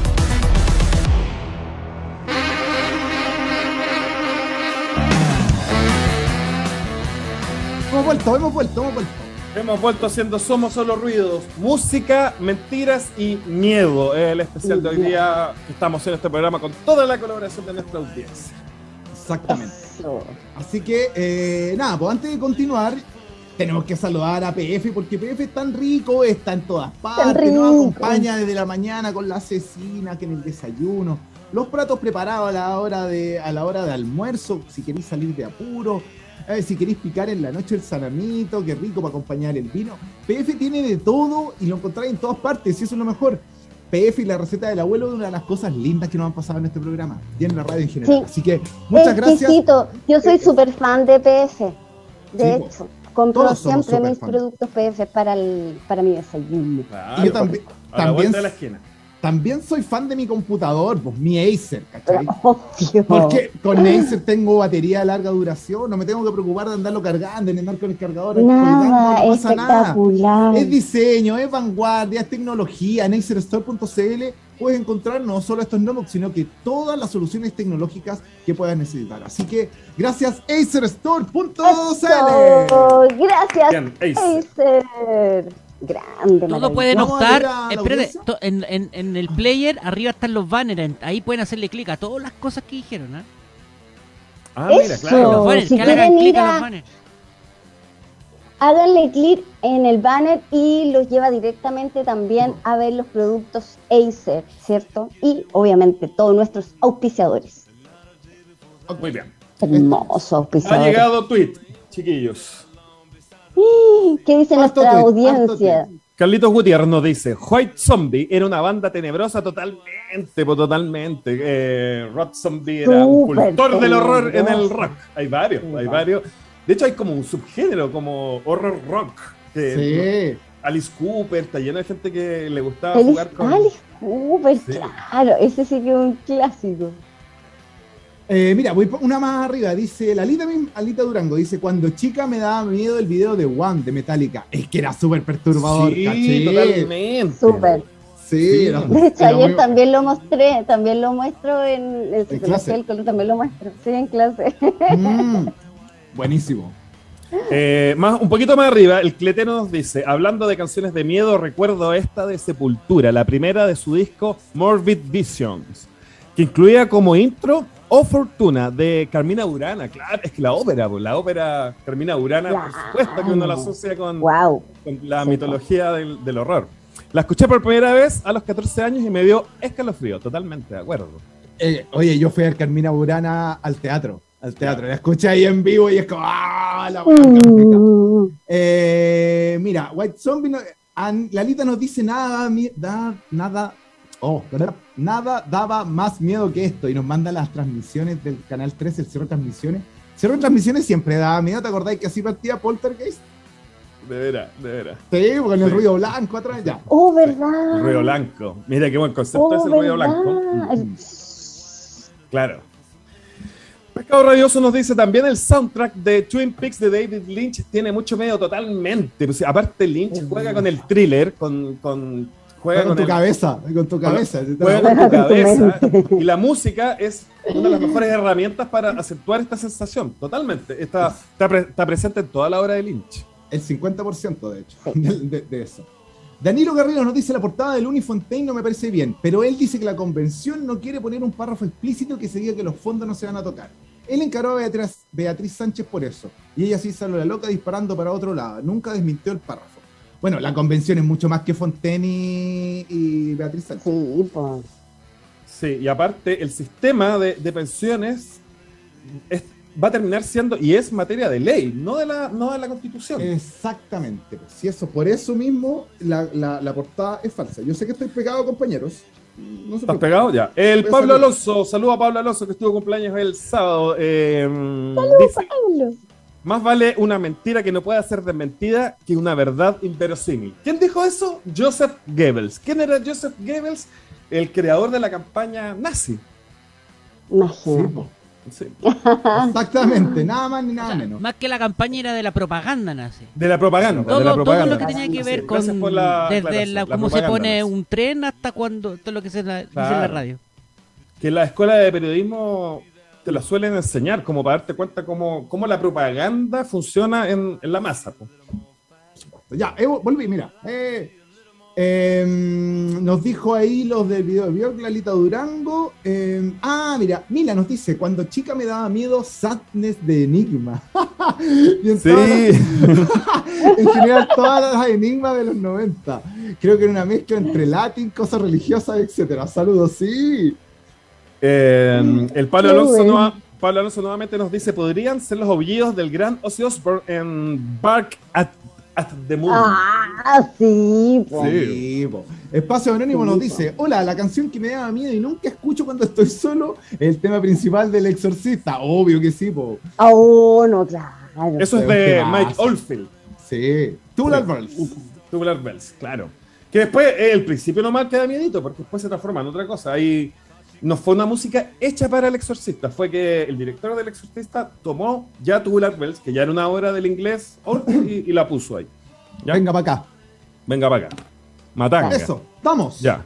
Hemos vuelto, hemos vuelto, hemos vuelto. Hemos vuelto haciendo Somos Solo Ruidos. Música, mentiras y miedo. Es el especial de hoy día que estamos en este programa con toda la colaboración de nuestra audiencia. Exactamente. Eso. Así que, eh, nada, pues antes de continuar, tenemos que saludar a P F, porque P F es tan rico, está en todas partes, rico. nos acompaña desde la mañana con la cecina, que en el desayuno, los platos preparados a la hora de, a la hora de almuerzo, si queréis salir de apuro, Eh, si queréis picar en la noche el salamito, qué rico para acompañar el vino. P F tiene de todo y lo encontráis en todas partes, y eso es lo mejor. P F y la receta del abuelo es una de las cosas lindas que nos han pasado en este programa y en la radio en general. Sí. Así que muchas gracias. Exquisito. Yo soy súper fan de P F. De Sí, hecho, compro todos somos siempre súper mis fan. productos P F para, el, para mi desayuno. Claro, Y yo también, a la también, vuelta de la esquina. también soy fan de mi computador, pues mi Acer, ¿cachai? Obvio. Porque con Acer tengo batería de larga duración, no me tengo que preocupar de andarlo cargando, ni andar con el cargador. Nada, colgando, no pasa nada. espectacular. Es diseño, es vanguardia, es tecnología. En acer store punto c l puedes encontrar no solo estos notebooks, sino que todas las soluciones tecnológicas que puedas necesitar. Así que gracias acer store punto c l. Eso, gracias, Bien, Acer. Acer. Grande, Todo pueden Vamos a optar. ver a la Espérate, audiencia. to- en, en, en el player arriba están los banners. en- Ahí pueden hacerle clic a todas las cosas que dijeron. ¿eh? Ah, mira, Eso. claro. Los banners, si que le hagan quieren clic ir a a- los banners. Háganle clic en el banner y los lleva directamente también a ver los productos Acer, ¿cierto? Y obviamente todos nuestros auspiciadores. Muy bien. Hermosos Ha auspiciadores. llegado tweet, chiquillos. ¿Qué dice Harto nuestra tweet, audiencia? harto Carlitos Gutiérrez nos dice, White Zombie era una banda tenebrosa totalmente, pues totalmente. Eh, Rod Zombie era un Súper cultor del horror en el tenebroso. rock. Hay varios, hay varios. De hecho hay como un subgénero, como horror rock. Que Sí. Alice Cooper, está lleno de gente que le gustaba Alice, jugar con... Alice Cooper, Sí. claro, ese sí que es un clásico. Eh, mira, voy por una más arriba. Dice la Alita, misma- Alita Durango. Dice: cuando chica me daba miedo el video de One de Metallica. Es que era súper perturbador. Sí, caché. totalmente. Súper. Sí, Sí. era- De hecho, era ayer muy- también lo mostré, también lo muestro en el clase? del color, también lo muestro, sí, en clase. Mm, buenísimo. Eh, más, un poquito más arriba, el Cletero nos dice, hablando de canciones de miedo, recuerdo esta de Sepultura, la primera de su disco Morbid Visions, que incluía como intro O Fortuna de Carmina Burana. Claro, es que la ópera, pues, la ópera Carmina Burana, por Claro. supuesto que uno la asocia con, Wow. con la Sí, mitología del, del horror. La escuché por primera vez a los catorce años y me dio escalofrío, totalmente de acuerdo. Eh, oye, yo fui a ver Carmina Burana al teatro. Al teatro. La escuché ahí en vivo y es como ¡ah! La buena clásica. Mm, Eh, mira, White Zombie, no- an- Lalita nos dice nada, mi- da- nada, oh, ¿verdad? Nada daba más miedo que esto y nos manda las transmisiones del Canal trece, el Cerro de Transmisiones. Cerro de Transmisiones siempre daba miedo, ¿te acordáis que así partía Poltergeist? De veras, de veras. Sí, con el Sí. ruido blanco atrás, ya. Oh, ¿verdad? El ruido blanco. Mira qué buen concepto Oh, es el ruido ¿verdad? blanco. El- Claro. Pescado Radioso nos dice también el soundtrack de Twin Peaks de David Lynch tiene mucho miedo totalmente. Pues, aparte Lynch juega con el thriller, con, con juega Con, con, tu el- cabeza, con tu cabeza. juega con tu Con tu cabeza. mente. Y la música es una de las mejores herramientas para acentuar esta sensación. Totalmente. Está, está, pre- está presente en toda la obra de Lynch. El cincuenta por ciento, de hecho, de, de- de eso. Danilo Garrido nos dice: la portada de Luni Fontaine no me parece bien, pero él dice que la convención no quiere poner un párrafo explícito que se diga que los fondos no se van a tocar. Él encaró a Beatriz, Beatriz Sánchez por eso, y ella sí salió la loca disparando para otro lado. Nunca desmintió el párrafo. Bueno, la convención es mucho más que Fontaine y, y Beatriz Sánchez. Sí, pues. Sí, y aparte el sistema de, de pensiones es- va a terminar siendo, y es materia de ley, no de la, no de la Constitución. Exactamente. Pues, si eso, por eso mismo la, la, la portada es falsa. Yo sé que estoy pegado, compañeros. No se ¿Estás preocupen. pegado? Ya. El Voy a Pablo salir. Alonso, saludo a Pablo Alonso que estuvo cumpleaños el sábado. Eh, dice, Pablo. más vale una mentira que no pueda ser desmentida que una verdad inverosímil. ¿Quién dijo eso? Joseph Goebbels. ¿Quién era Joseph Goebbels? El creador de la campaña nazi. Sí, Imagínate. po. Sí. Exactamente, nada más ni O nada sea, menos. más que la campaña era de la propaganda nazi. De la propaganda. Todo, de la todo propaganda. lo que tenía que ver Sí, con gracias por la desde aclaración, la, la cómo se propaganda pone nazi. un tren hasta cuando todo lo que se la- dice en la Claro. radio. Que en la escuela de periodismo te la suelen enseñar, como para darte cuenta cómo, cómo la propaganda funciona en, en la masa. Po. Ya, eh, volví, mira. Eh, eh, nos dijo ahí los del video de Björk, Lalita Durango. Eh, ah, mira, Mila nos dice: cuando chica me daba miedo Sadness de Enigma. Y en, todas las- en general, todas las enigmas de los noventa. Creo que era una mezcla entre latín, cosas religiosas, etcétera. Saludos, sí. Eh, el Pablo Qué Alonso bueno. no ha- Pablo Alonso nuevamente nos dice, podrían ser los aullidos del gran Ozzy Osbourne en Bark at, at the Moon. Ah, sí, po. Sí, po. Espacio Anónimo nos dice, hola, la canción que me daba miedo y nunca escucho cuando estoy solo es el tema principal del Exorcista. Obvio que sí, po. Oh, no, claro. Eso es ¿Qué de pasa? Mike Oldfield. Sí, Tubular Sí. Bells. Tubular Bells, claro. Que después, eh, el principio nomás queda miedito, porque después se transforma en otra cosa. Ahí no fue una música hecha para el Exorcista, fue que el director del Exorcista tomó ya Tubular Bells, que ya era una obra del inglés, y, y la puso ahí. ¿Ya? Venga para acá. Venga para acá. Matanga. Eso, vamos. Ya.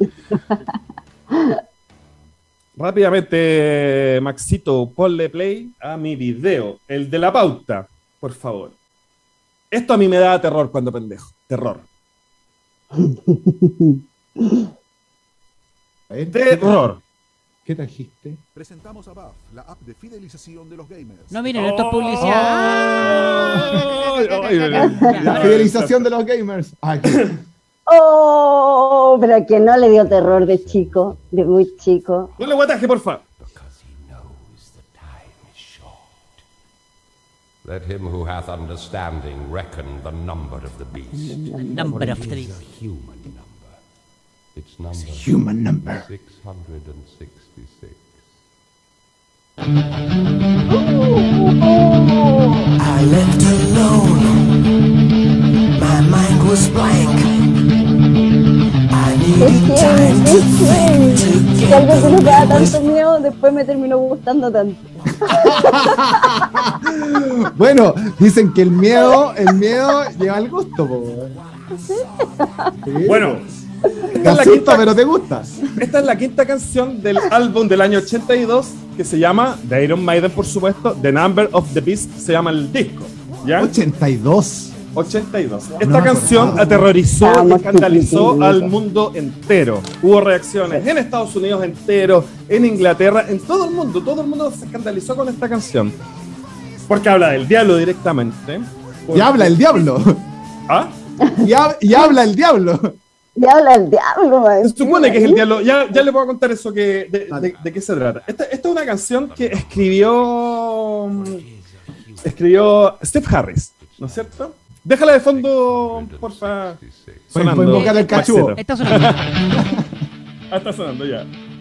Rápidamente, Maxito, ponle play a mi video, el de la pauta, por favor. Esto a mí me da terror cuando pendejo. Terror. A ver, Terror. ¿Qué trajiste? Presentamos a Buff, la app de fidelización de los gamers. No, miren, esto es publicidad. Ay, ay, ay, La ay. fidelización de los gamers. Ay, Oh, pero que no le dio terror de chico, de muy chico. Ponle guataje, por favor. Let him who hath understanding reckon the number of the beast. Number of three. Human number. Its number human number. six hundred sixty-six. I left alone. My mind was blank. I Es needed que, time to es think que, to que algo que no me da get tanto miedo, después me terminó gustando tanto. Bueno, dicen que el miedo, el miedo lleva al gusto, po. Sí, Bueno, te esta es, la asusta, quinta, pero te gusta. esta es la quinta canción del álbum del año ochenta y dos que se llama, de Iron Maiden, por supuesto, The Number of the Beast, se llama el disco. ¿Ya? ochenta y dos. ochenta y dos. Esta No me canción acordaba. aterrorizó y Estábamos escandalizó chiquititos. al mundo entero. Hubo reacciones en Estados Unidos entero, en Inglaterra, en todo el mundo. Todo el mundo se escandalizó con esta canción. Porque habla del diablo directamente. Y habla el diablo. ¿Ah? Y, hab- y habla el diablo. Y habla el diablo, man. Se supone que es el diablo. Ya, ya le voy a contar eso que, de, de- de qué se trata. Esta, esta es una canción que escribió escribió Steve Harris, ¿no es cierto? Déjala de fondo, porfa. Pueden invocar al cachudo. Esta es una. Ah, está sonando ya.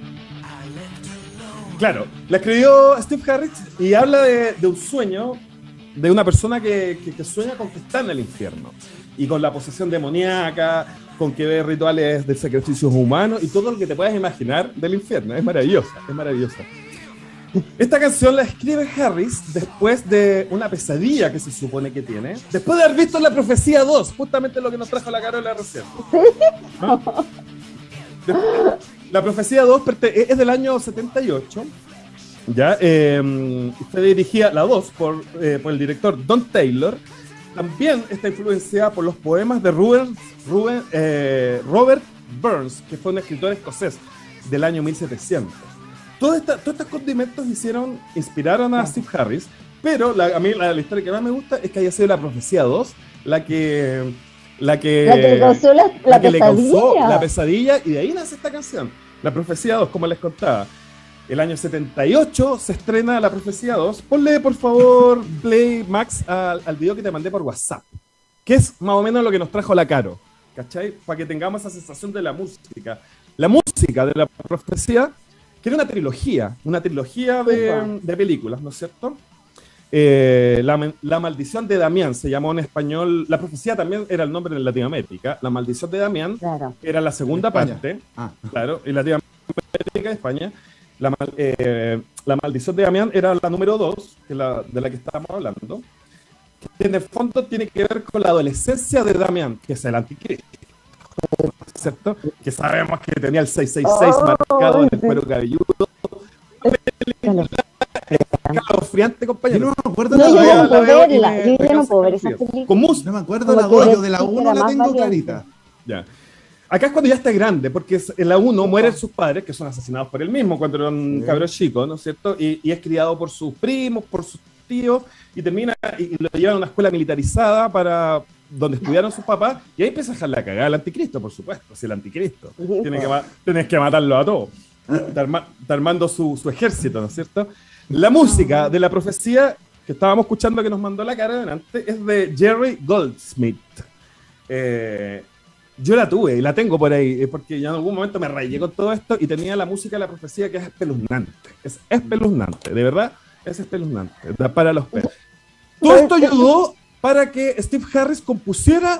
Claro, la escribió Steve Harris y habla de, de un sueño de una persona que, que, que sueña con que está en el infierno y con la posesión demoníaca, con que ve rituales de sacrificios humanos y todo lo que te puedas imaginar del infierno. Es maravillosa, es maravillosa. Esta canción la escribe Harris después de una pesadilla que se supone que tiene, después de haber visto La Profecía dos, justamente lo que nos trajo la Carola recién. ¿No? Después- La Profecía dos perte- es del año setenta y ocho, ¿ya? Eh, fue dirigida, la dos, por, eh, por el director Don Taylor. También está influenciada por los poemas de Ruben, Ruben, eh, Robert Burns, que fue un escritor escocés del año mil setecientos. Todo esta- todos estos condimentos hicieron, inspiraron a Steve Harris, pero la- a mí la, la historia que más me gusta es que haya sido La Profecía dos la que... La que, La que le causó la, la que le causó pesadilla. la pesadilla, y de ahí nace esta canción. La Profecía dos, como les contaba. El año setenta y ocho se estrena La Profecía dos. Ponle, por favor, play, Max, al, al video que te mandé por WhatsApp. Que es más o menos lo que nos trajo la Caro. ¿Cachai? Para que tengamos esa sensación de la música. La música de La Profecía, que era una trilogía. Una trilogía de, de películas, ¿no es cierto? Eh, la, la Maldición de Damián se llamó en español. La Profecía también era el nombre en Latinoamérica. La Maldición de Damián Claro. era la segunda España. parte. Ah. Claro, en Latinoamérica, España. La, mal- eh, la Maldición de Damián era la número dos, que la, de la que estábamos hablando. Que en el fondo tiene que ver con la adolescencia de Damián, que es el anticristo. ¿Cierto? Que sabemos que tenía el seiscientos sesenta y seis marcado en el cuero cabelludo. Escalofriante, Yo compañero. no me acuerdo No, de yo la ya la no puedo veo y verla. me- Yo me ya no causa puedo ver esa escalofrío. película. Con música. No me acuerdo de la Como que dos, yo de la era uno la más tengo variante. clarita. Ya. Acá es cuando ya está grande, porque es- en la uno mueren sus padres, que son asesinados por él mismo cuando era un Sí. cabrón chico, ¿no es cierto? Y, y es criado por sus primos, por sus tíos, y termina y, y lo llevan a una escuela militarizada para donde estudiaron sus papás, y ahí empieza a dejar la cagada al anticristo, por supuesto, si el anticristo. Sí, Tiene pues. que ma- Tienes que matarlo a todos. Está, arma- está armando su, su ejército, ¿no es cierto? La música de la profecía que estábamos escuchando que nos mandó la cara delante es de Jerry Goldsmith. Eh, yo la tuve y la tengo por ahí, porque ya en algún momento me rayé con todo esto y tenía la música de la profecía que es espeluznante. Es espeluznante, de verdad, es espeluznante. Da para los pelos. Todo esto ayudó para que Steve Harris compusiera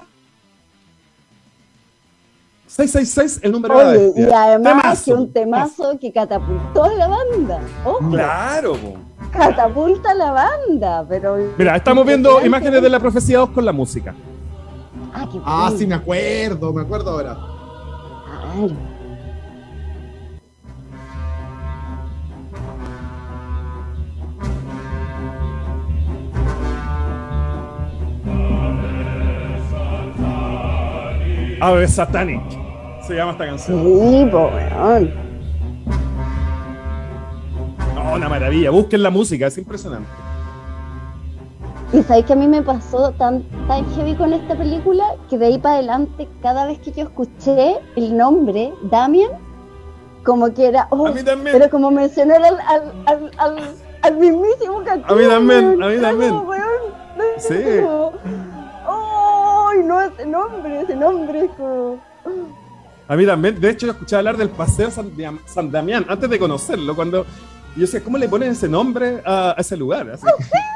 seiscientos sesenta y seis, el número de la Oye, bestia. y además Temazo. que un temazo que catapultó a la banda. Ojo, Claro, po. catapulta a la banda, pero... Mira, estamos viendo imágenes de la profecía dos con la música. Ah, qué Ah, bueno. sí, me acuerdo, me acuerdo ahora. Claro. Ave Satanic se llama esta canción. Sí, po, weón. No, una maravilla. Busquen la música, es impresionante. Y sabéis que a mí me pasó tan, tan heavy con esta película que de ahí para adelante, cada vez que yo escuché el nombre Damien, como que era, oh, A mí también. pero como mencionar al, al, al, al, al mismísimo Cthulhu. A mí también, weón. a mí Era también. como, weón, Sí. como, ¡ay, no, ese nombre, ese nombre! Es como... A mí también. De hecho, yo escuchaba hablar del Paseo San, Diam- San Damián antes de conocerlo. Cuando yo decía, ¿cómo le ponen ese nombre a, a ese lugar? Así.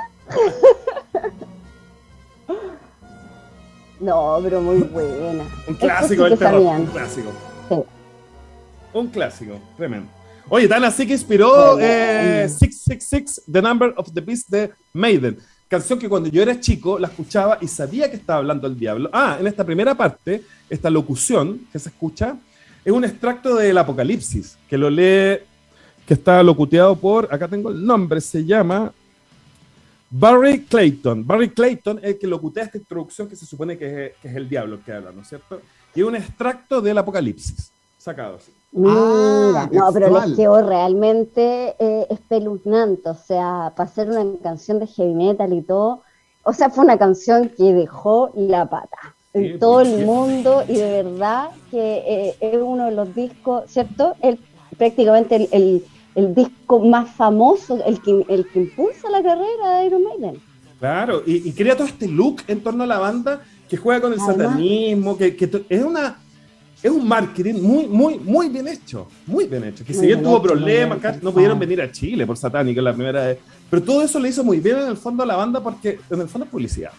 No, pero muy buena. Un Esto clásico sí del que terror. sabían. Un clásico. Sí. Un clásico. Tremendo. Oye, tan así que inspiró Tremendo. eh, seiscientos sesenta y seis, The Number of the Beast de Maiden. Canción que cuando yo era chico la escuchaba y sabía que estaba hablando el diablo. Ah, en esta primera parte, esta locución que se escucha, es un extracto del Apocalipsis, que lo lee, que está locuteado por, acá tengo el nombre, se llama Barry Clayton. Barry Clayton es el que locutea esta introducción que se supone que es, que es el diablo el que habla, ¿no es cierto? Y es un extracto del Apocalipsis, sacado así. Mira, Ah, no, pero textual. les quedó realmente eh, espeluznante, o sea, para hacer una canción de heavy metal y todo, o sea, fue una canción que dejó la pata en Sí, todo pues, el sí. mundo y de verdad que eh, es uno de los discos, ¿cierto? El, prácticamente el, el, el disco más famoso, el que, el que impulsa la carrera de Iron Maiden. Claro, y, y crea todo este look en torno a la banda que juega con el Además- satanismo, que, que to- es una es un marketing muy, muy, muy bien hecho, muy bien hecho. Que si Muy bien bien tuvo hecho, muy problemas, bien acá no pudieron pensado. venir a Chile por satánico la primera vez, pero todo eso le hizo muy bien en el fondo a la banda porque en el fondo es publicidad.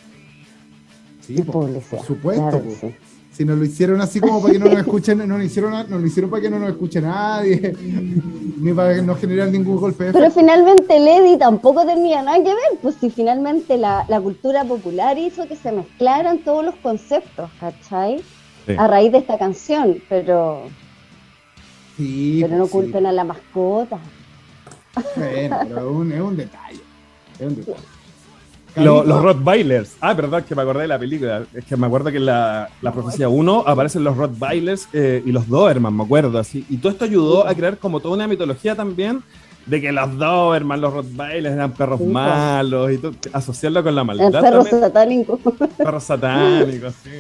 Sí, Y po, publicidad, por supuesto. claro po. que sí. Si nos lo hicieron así como para que no nos escuchen, no lo hicieron, no lo hicieron para que no nos escuche nadie, ni para que no generar ningún golpe de Pero efecto. finalmente Lady tampoco tenía nada que ver, pues si finalmente la, la cultura popular hizo que se mezclaran todos los conceptos, ¿cachai? Sí. A raíz de esta canción, pero, Sí, pero no pues, sí. culpen a la mascota. Bueno, pero es un, es un detalle. Es un detalle. Lo- los Rottweilers. Ah, perdón, que me acordé de la película. Es que me acuerdo que en la, la profecía uno aparecen los Rottweilers eh, y los Doberman, me acuerdo así. Y todo esto ayudó a crear como toda una mitología también de que los Doberman, los Rottweilers eran perros Sí, pues. malos y todo, asociarlo con la El maldad perro también. satánico. Perros satánicos, sí.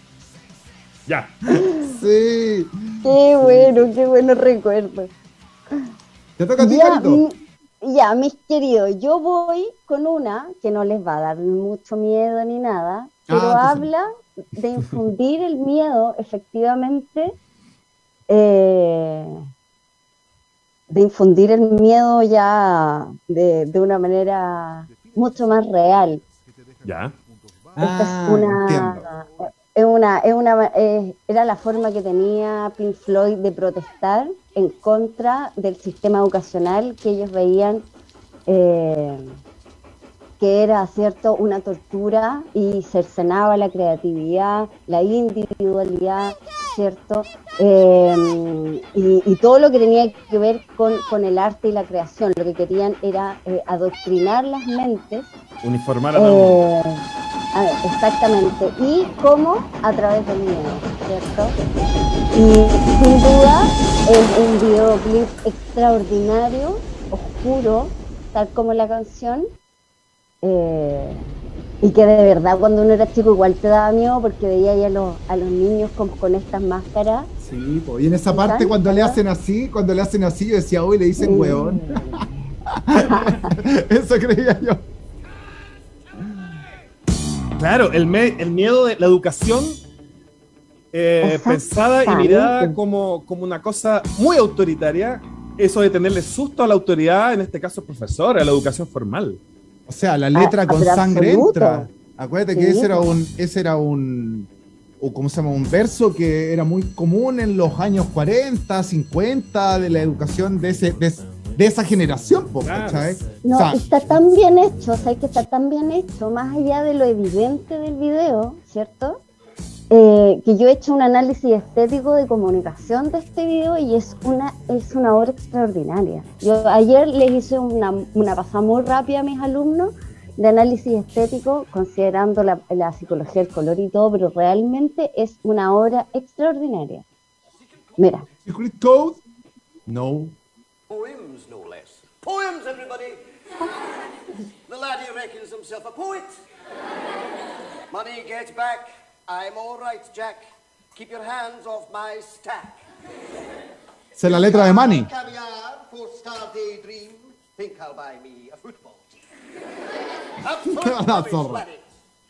Ya. Sí. Qué bueno, qué bueno recuerdo. ¿Te toca a ti, Ya, Carito? mm, ya, mis queridos, yo voy con una que no les va a dar mucho miedo ni nada, pero Ah, entonces- habla de infundir el miedo, efectivamente, eh, de infundir el miedo ya de, de una manera mucho más real. Ya. Esta Ah, es una, entiendo. es una, es una eh, era la forma que tenía Pink Floyd de protestar en contra del sistema educacional que ellos veían eh, que era, cierto, una tortura y cercenaba la creatividad, la individualidad, cierto, eh, y, y todo lo que tenía que ver con, con el arte y la creación. Lo que querían era eh, adoctrinar las mentes. Uniformar a todo el mundo. Eh, a ver, exactamente. ¿Y cómo? A través del miedo, ¿cierto? Y sin duda es un videoclip extraordinario, oscuro, tal como la canción. Eh, y que de verdad cuando uno era chico igual te daba miedo porque veía ahí a los, a los niños con, con estas Sí, po, y en esa parte cuando le hacen así, cuando le hacen así, yo decía, uy, le dicen Mm. weón. Eso creía yo. Claro, el, me- el miedo de la educación eh, pensada y mirada como, como una cosa muy autoritaria, eso de tenerle susto a la autoridad, en este caso profesor, a la educación formal. O sea, la letra Ah, con pero sangre absoluto. entra. Acuérdate que Sí, ese era pues. un, ese era un, o ¿cómo se llama? Un verso que era muy común en los años cuarenta, cincuenta de la educación de ese, de, de esa generación, po, ¿cachai? No, O sea, está tan bien hecho, o sea, que está tan bien hecho, más allá de lo evidente del video, ¿cierto? Eh, que yo he hecho un análisis estético de comunicación de este video y es una, es una obra extraordinaria. Yo ayer les hice una, una pasada muy rápida a mis alumnos de análisis estético, considerando la, la psicología del color y todo, pero realmente es una obra extraordinaria. Mira. Secret Code? No. Poems, no less. Poems, everybody! The laddie reckons himself a poet. Money gets back. I'm all right, Jack. Keep your hands off my stack. Esa es la letra de Manny. Caviar for star daydream. Think I'll buy me a football team. Up Qué front, mala rubbish, zorra. laddie.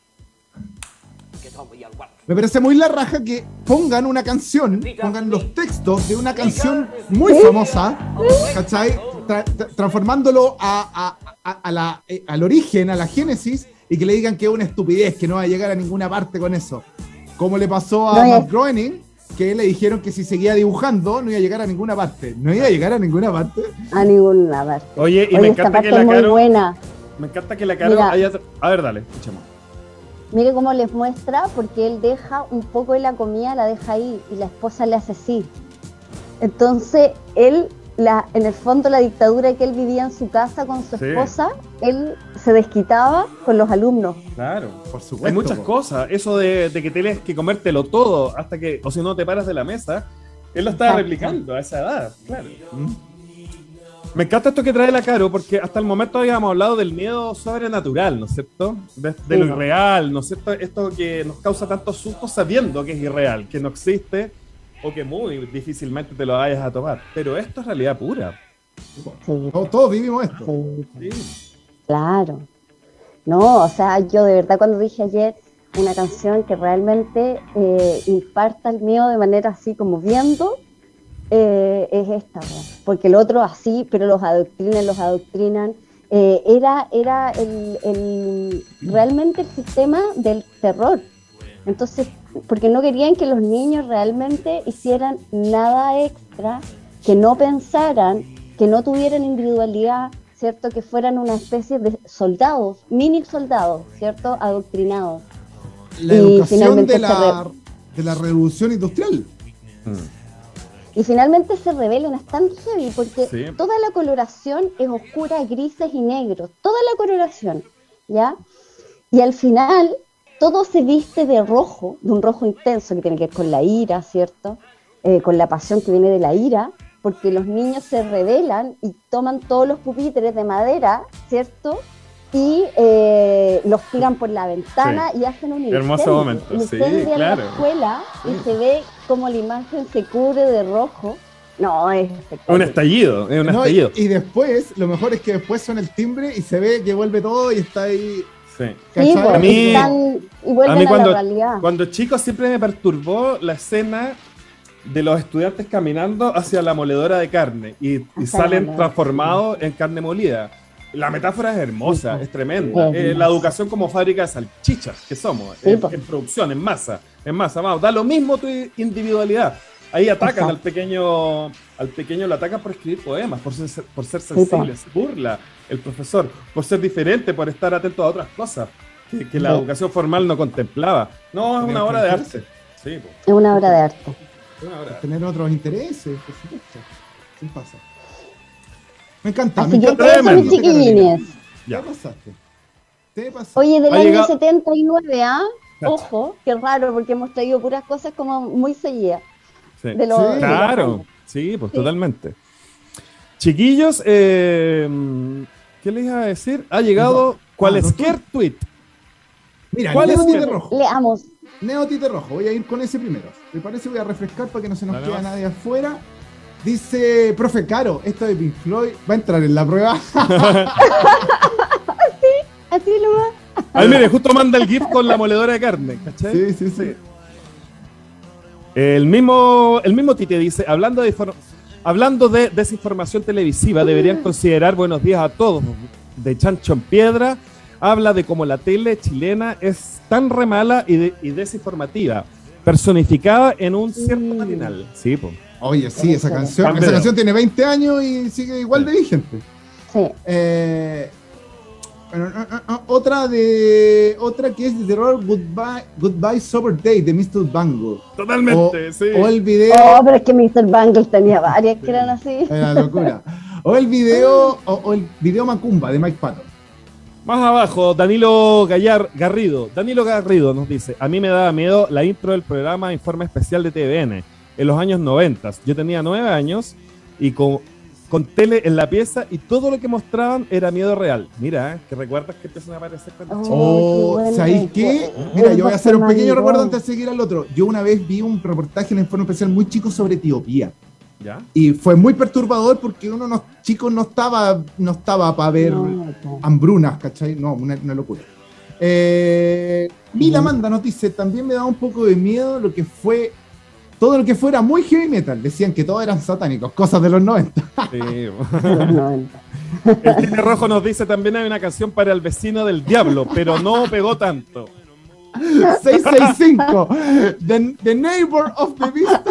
Get on with your work. Me parece muy la raja que pongan una canción, pongan los textos de una canción muy famosa, ¿cachai? Tra- tra- transformándolo a, a- a- a la- eh, al origen, a la génesis, y que le digan que es una estupidez, que no va a llegar a ninguna parte con eso. Como le pasó a No, Matt es- Groening, que le dijeron que si seguía dibujando no iba a llegar a ninguna parte. No iba a llegar a ninguna parte. A ninguna parte. Oye, y Oye, me esta encanta parte que la es muy Caro, buena. me encanta que la Caro Mira. haya... tra- A ver, dale, escuchemos. Mire cómo les muestra, porque él deja un poco de la comida, la deja ahí, y la esposa le hace así. Entonces, él, la, en el fondo, la dictadura que él vivía en su casa con su Sí. esposa, él se desquitaba con los alumnos. Claro, por supuesto. Hay muchas po. cosas. Eso de, de que tienes que comértelo todo hasta que, o si no te paras de la mesa, él lo está Exacto. replicando a esa edad, claro. Me encanta esto que trae la Caro, porque hasta el momento habíamos hablado del miedo sobrenatural, ¿no es cierto? De, de lo Sí. irreal, ¿no es cierto? Esto que nos causa tanto susto sabiendo que es irreal, que no existe o que muy difícilmente te lo vayas a tomar. Pero esto es realidad pura. Sí, Todos, todos vivimos esto. sí, claro. No, o sea, yo de verdad cuando dije ayer una canción que realmente eh, imparta el miedo de manera así como viendo, eh, es esta, ¿no? Porque el otro así, pero los adoctrinan, los adoctrinan. Eh, era era el, el- realmente el sistema del terror. Entonces, porque no querían que los niños realmente hicieran nada extra, que no pensaran, que no tuvieran individualidad, ¿cierto? Que fueran una especie de soldados, mini soldados, ¿cierto? Adoctrinados. La Y educación finalmente de se la, re- de la revolución industrial. Y finalmente se revelan, es tan heavy porque Sí. toda la coloración es oscura, grises y negros, toda la coloración, ¿ya? Y al final todo se viste de rojo, de un rojo intenso que tiene que ver con la ira, ¿cierto? Eh, con la pasión que viene de la ira, porque los niños se rebelan y toman todos los pupitres de madera, ¿cierto? Y eh, los tiran por la ventana Sí. y hacen un incendio. Hermoso momento, sí, Incendian claro. la escuela y se ve como la imagen se cubre de rojo. No, es espectacular. Un estallido, es un No, y, estallido. y después, lo mejor es que después suena el timbre y se ve que vuelve todo y está ahí. Sí. Sí, ¿cachai? pues, A mí- están- y vuelven A a, mí la cuando, realidad. cuando chico siempre me perturbó la escena de los estudiantes caminando hacia la moledora de carne y, y Hacia la salen moledora. transformados en carne molida. La metáfora es hermosa, es tremenda. Es Eh, la hermosa. educación como fábrica de salchichas que somos, Sí, en, pues. en producción, en masa, en masa, vamos, da lo mismo tu individualidad. Ahí atacan Exacto. al pequeño, al pequeño lo atacan por escribir poemas, por ser, por ser Sí, pues. sensible, se burla el profesor, por ser diferente, por estar atento a otras cosas que, que la Sí. educación formal no contemplaba. No, es una obra de arte. Sí, pues, Es una obra de arte. es una obra de arte. Tener otros intereses, por supuesto. ¿Qué pasa? Me encanta, Así me que encanta. eso, tremendo. mis chiquilines. ¿Qué Ya. pasaste? ¿Qué pasaste? Oye, del Ha año llegado- setenta y nueve, ¿ah? Cacha. Ojo, qué raro, porque hemos traído puras cosas como muy seguidas. Sí. De los- Sí. de los Claro, años. sí, pues Sí. totalmente. Chiquillos, eh, ¿qué les iba a decir? Ha llegado Ah, cualquier tweet. Mira, ¿Cuál es Neo Tite el- Rojo. Leamos. Neo Tite Rojo. Voy a ir con ese primero. Me parece voy a refrescar para que no se nos Dale quede más. nadie afuera. Dice, profe Caro, esto de Pink Floyd va a entrar en la prueba. Así, así nomás. Ay, mire, justo manda el GIF con la moledora de carne, ¿cachai? Sí, sí, sí. El mismo, el mismo Tite dice, hablando de, hablando de desinformación televisiva, deberían considerar Buenos Días a Todos, de Chancho en Piedra. Habla de cómo la tele chilena es tan re mala y, de, y desinformativa, personificada en un cierto matinal. Sí, pues. Oye, sí, esa canción, esa canción tiene veinte años y sigue igual de vigente. Sí. Eh, bueno, no, no, no, otra de otra que es de terror, Goodbye, Goodbye Sober Day de mister Bangle. Totalmente, o, sí. O el video. Oh, pero es que mister Bangle tenía varias que eran así. Era locura. O el video, o, o el video Macumba de Mike Patton. Más abajo, Danilo Gallar, Garrido. Danilo Garrido nos dice, a mí me daba miedo la intro del programa Informe Especial de T V N en los años noventa. Yo tenía nueve años y con, con tele en la pieza y todo lo que mostraban era miedo real. Mira, que recuerdas que empiezan a aparecer cuando Oh, chicos. oh bueno, ¿sabéis qué? bueno. Mira, yo voy a hacer un pequeño Igual. recuerdo antes de seguir al otro. Yo una vez vi un reportaje en el Informe Especial muy chico sobre Etiopía. ¿Ya? Y fue muy perturbador porque uno no, chicos no estaba, no estaba para ver No, no. hambrunas, ¿cachai? No, una, una locura. Eh, Mila Manda nos dice, también me daba un poco de miedo lo que fue, todo lo que fuera muy heavy metal. Decían que todos eran satánicos, cosas de los noventa. Sí. Los noventa. El Tine Rojo nos dice, también hay una canción para el vecino del diablo, pero no pegó tanto. seiscientos sesenta y cinco, the, the Neighbor of the Beast.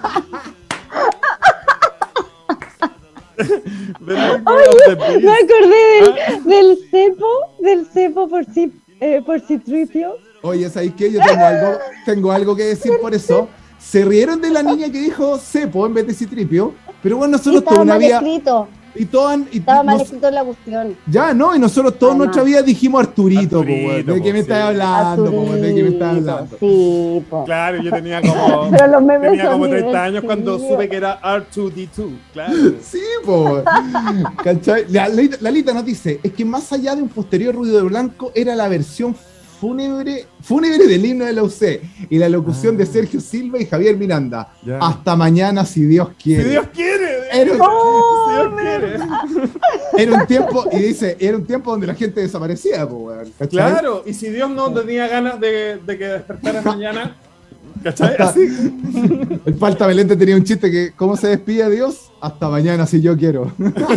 Oye, me acordé del, del cepo, del cepo por si, eh, por Citripio. Oye, ¿sabes qué? Yo tengo algo, tengo algo que decir por eso. Se rieron de la niña que dijo cepo en vez de Citripio, pero bueno, Y nosotros estaba toda una mal vida... escrito. Y todas, y Estaba mal nos- escrito en la cuestión. ya, ¿no? Y nosotros toda Además. nuestra vida dijimos Arturito, po, Arturito, weón. ¿De po, qué me sí. estás hablando, po, weón? ¿De qué me estás Arturito, hablando? sí, po. Claro, yo tenía como, Pero los memes tenía son como treinta años cuando divertidos. supe que era R dos D dos. Claro. Sí, po. ¿Cachai? La, Lalita- Lalita nos dice, es que más allá de un posterior ruido de blanco, era la versión fúnebre, fúnebre del himno de la U C y la locución de Sergio Silva y Javier Miranda. Ya. Hasta mañana, si Dios quiere. Si Dios quiere. Era un, Si Dios quiere. era un tiempo, y dice, era un tiempo donde la gente desaparecía, po, weón, ¿cachai? Claro, y si Dios no tenía ganas de, de que despertaras mañana, ¿cachai? Hasta- Así. El Falta Belente tenía un chiste que, ¿cómo se despide Dios? Hasta mañana, si yo quiero.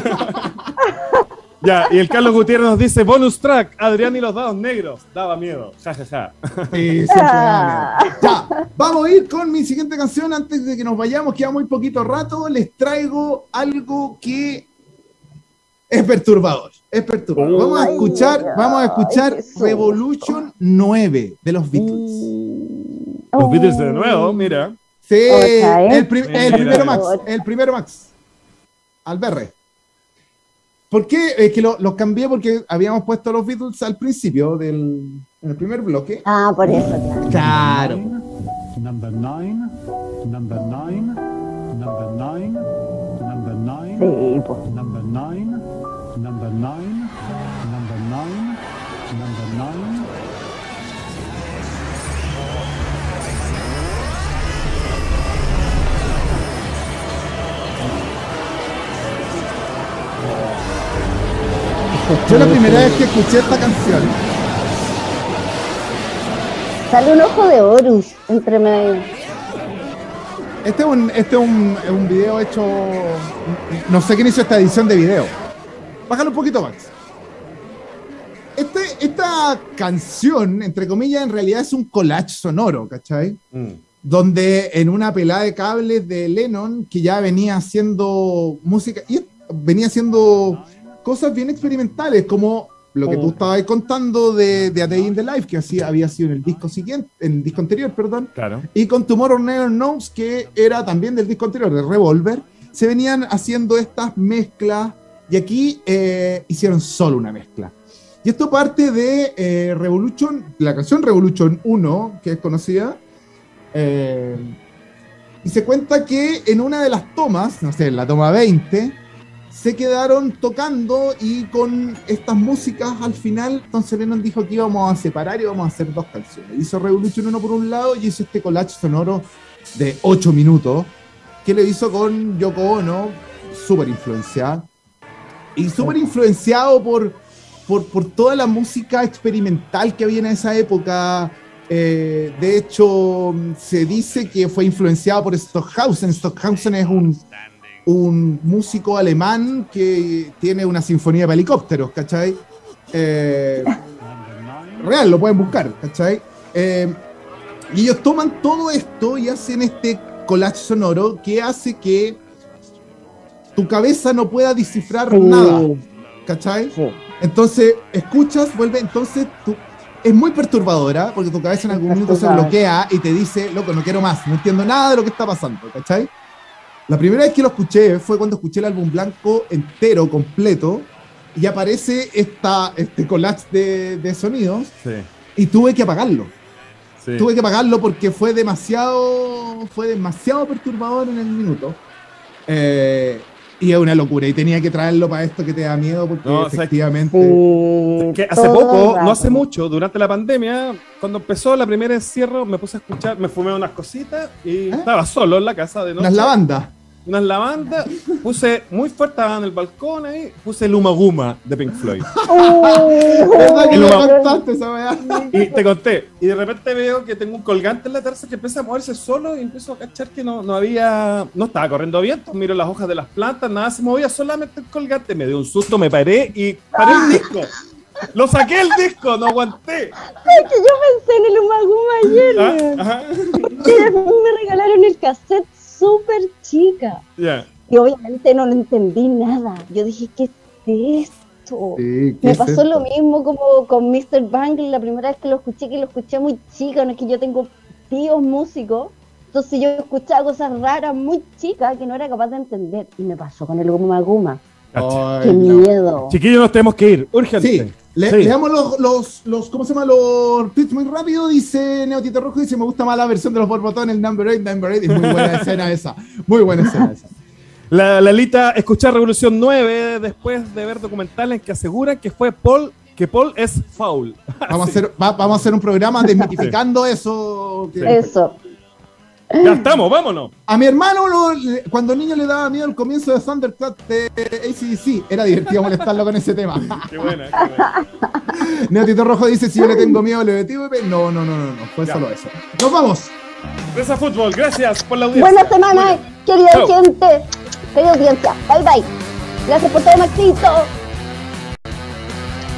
Ya, y el Carlos Gutiérrez nos dice, bonus track, Adrián y los dados negros. Daba miedo, ja, ja, ja. Sí, siempre me da miedo. Ya, vamos a ir con mi siguiente canción antes de que nos vayamos, queda muy poquito rato. Les traigo algo que es perturbador. Es perturbador. Vamos a Ay, escuchar, vamos a escuchar ay, Jesús. Revolution nueve de los Beatles. Los Beatles de nuevo, mira. Sí, Otra, ¿eh? el, prim- el Mira. primero Max, el primero Max. Alberre. ¿Por qué? Es que lo- los cambié porque habíamos puesto los Beatles al principio del en el primer bloque. Ah, por eso, claro. Claro. Number nine, number nine, number nine, number nine, Sí, po. number nine, number nine, number nine, number nine. Yo la primera vez que escuché esta canción, Sale un ojo de Horus entre medio. este es un, este es un, es un video hecho, no sé quién hizo esta edición de video. Bájalo un poquito, Max. Este, esta canción, entre comillas, en realidad es un collage sonoro, ¿cachai? Mm. Donde en una pelada de cables de Lennon, que ya venía haciendo música, y venía haciendo cosas bien experimentales, como lo que tú estabas contando de, de A Day in the Life, que así había sido en el disco siguiente, en el disco anterior, perdón, Claro. y con Tomorrow Never Knows, que era también del disco anterior, de Revolver, se venían haciendo estas mezclas, y aquí eh, hicieron solo una mezcla. Y esto parte de eh, Revolution, la canción Revolution uno, que es conocida, eh, y se cuenta que en una de las tomas, no sé, en la toma veinte, se quedaron tocando y con estas músicas al final, entonces Lennon dijo que íbamos a separar y íbamos a hacer dos canciones. Hizo Revolution uno por un lado y hizo este collage sonoro de ocho minutos, que le hizo con Yoko Ono, súper influenciada. Y súper influenciado por, por, por toda la música experimental que había en esa época. Eh, de hecho, se dice que fue influenciado por Stockhausen. Stockhausen es un, un músico alemán que tiene una sinfonía para helicópteros, ¿cachai? Eh, real, lo pueden buscar, ¿cachai? Eh, y ellos toman todo esto y hacen este collage sonoro que hace que tu cabeza no pueda descifrar sí. nada, ¿cachai? Sí. Entonces, escuchas, vuelve, entonces tú, es muy perturbadora, porque tu cabeza en algún minuto se bloquea y te dice, loco, no quiero más, no entiendo nada de lo que está pasando, ¿cachai? La primera vez que lo escuché fue cuando escuché el álbum blanco entero, completo, y aparece esta, este collage de, de sonidos, sí. y tuve que apagarlo. Sí. Tuve que apagarlo porque fue demasiado, fue demasiado perturbador en el minuto. Eh, y es una locura, y tenía que traerlo para esto que te da miedo, porque no, efectivamente... O sea, que hace poco, no hace mucho, durante la pandemia, cuando empezó la primera encierro, me puse a escuchar, me fumé unas cositas y ¿Eh? estaba solo en la casa de noche. Unas lavandas. Unas lavandas, puse muy fuerte en el balcón ahí, puse el Umaguma de Pink Floyd. Oh, ¿verdad que me contaste esa weá? Y te conté, y de repente veo que tengo un colgante en la tercera que empieza a moverse solo y empiezo a cachar que no, no había, no estaba corriendo viento, miro las hojas de las plantas, nada se movía, solamente el colgante, me dio un susto, me paré y paré el disco. Lo saqué el disco, no aguanté. Es que yo pensé en el Umaguma ayer. ¿Ah? Ajá. Porque a mí me regalaron el cassette súper chica. Yeah. Y obviamente no lo entendí nada. Yo dije, ¿qué es esto? Sí, me es pasó esto? lo mismo como con mister Bangle la primera vez que lo escuché, que lo escuché muy chica. No es que yo tengo tíos músicos, entonces yo escuchaba cosas raras muy chicas que no era capaz de entender. Y me pasó con el Guma Guma. ¡Qué miedo! Chiquillos, nos tenemos que ir, urgente. Sí. Le, sí. Leamos los, los, los, ¿cómo se llama? Los tweets muy rápido. Dice Neotito Rojo, dice, me gusta más la versión de los borbotones, el number eight, number eight. Es muy buena escena esa. Muy buena escena esa. La Lalita, escuchar Revolución nueve después de ver documentales que aseguran que fue Paul, que Paul es foul. Vamos, sí. a, hacer, va, vamos a hacer un programa desmitificando sí. eso. Que... Sí. Eso. Ya estamos, vámonos. A mi hermano, lo, cuando niño le daba miedo el comienzo de Thundercat de A C D C. Era divertido molestarlo con ese tema. Qué buena, qué buena. Neotito Rojo dice, si yo le tengo miedo al E B T V, no, no, no, no, no, fue ya. Solo eso. ¡Nos vamos! Reza Fútbol, gracias por la audiencia. Buena semana, querida Chao. gente. Querida audiencia, bye bye. Gracias por todo, Maxito.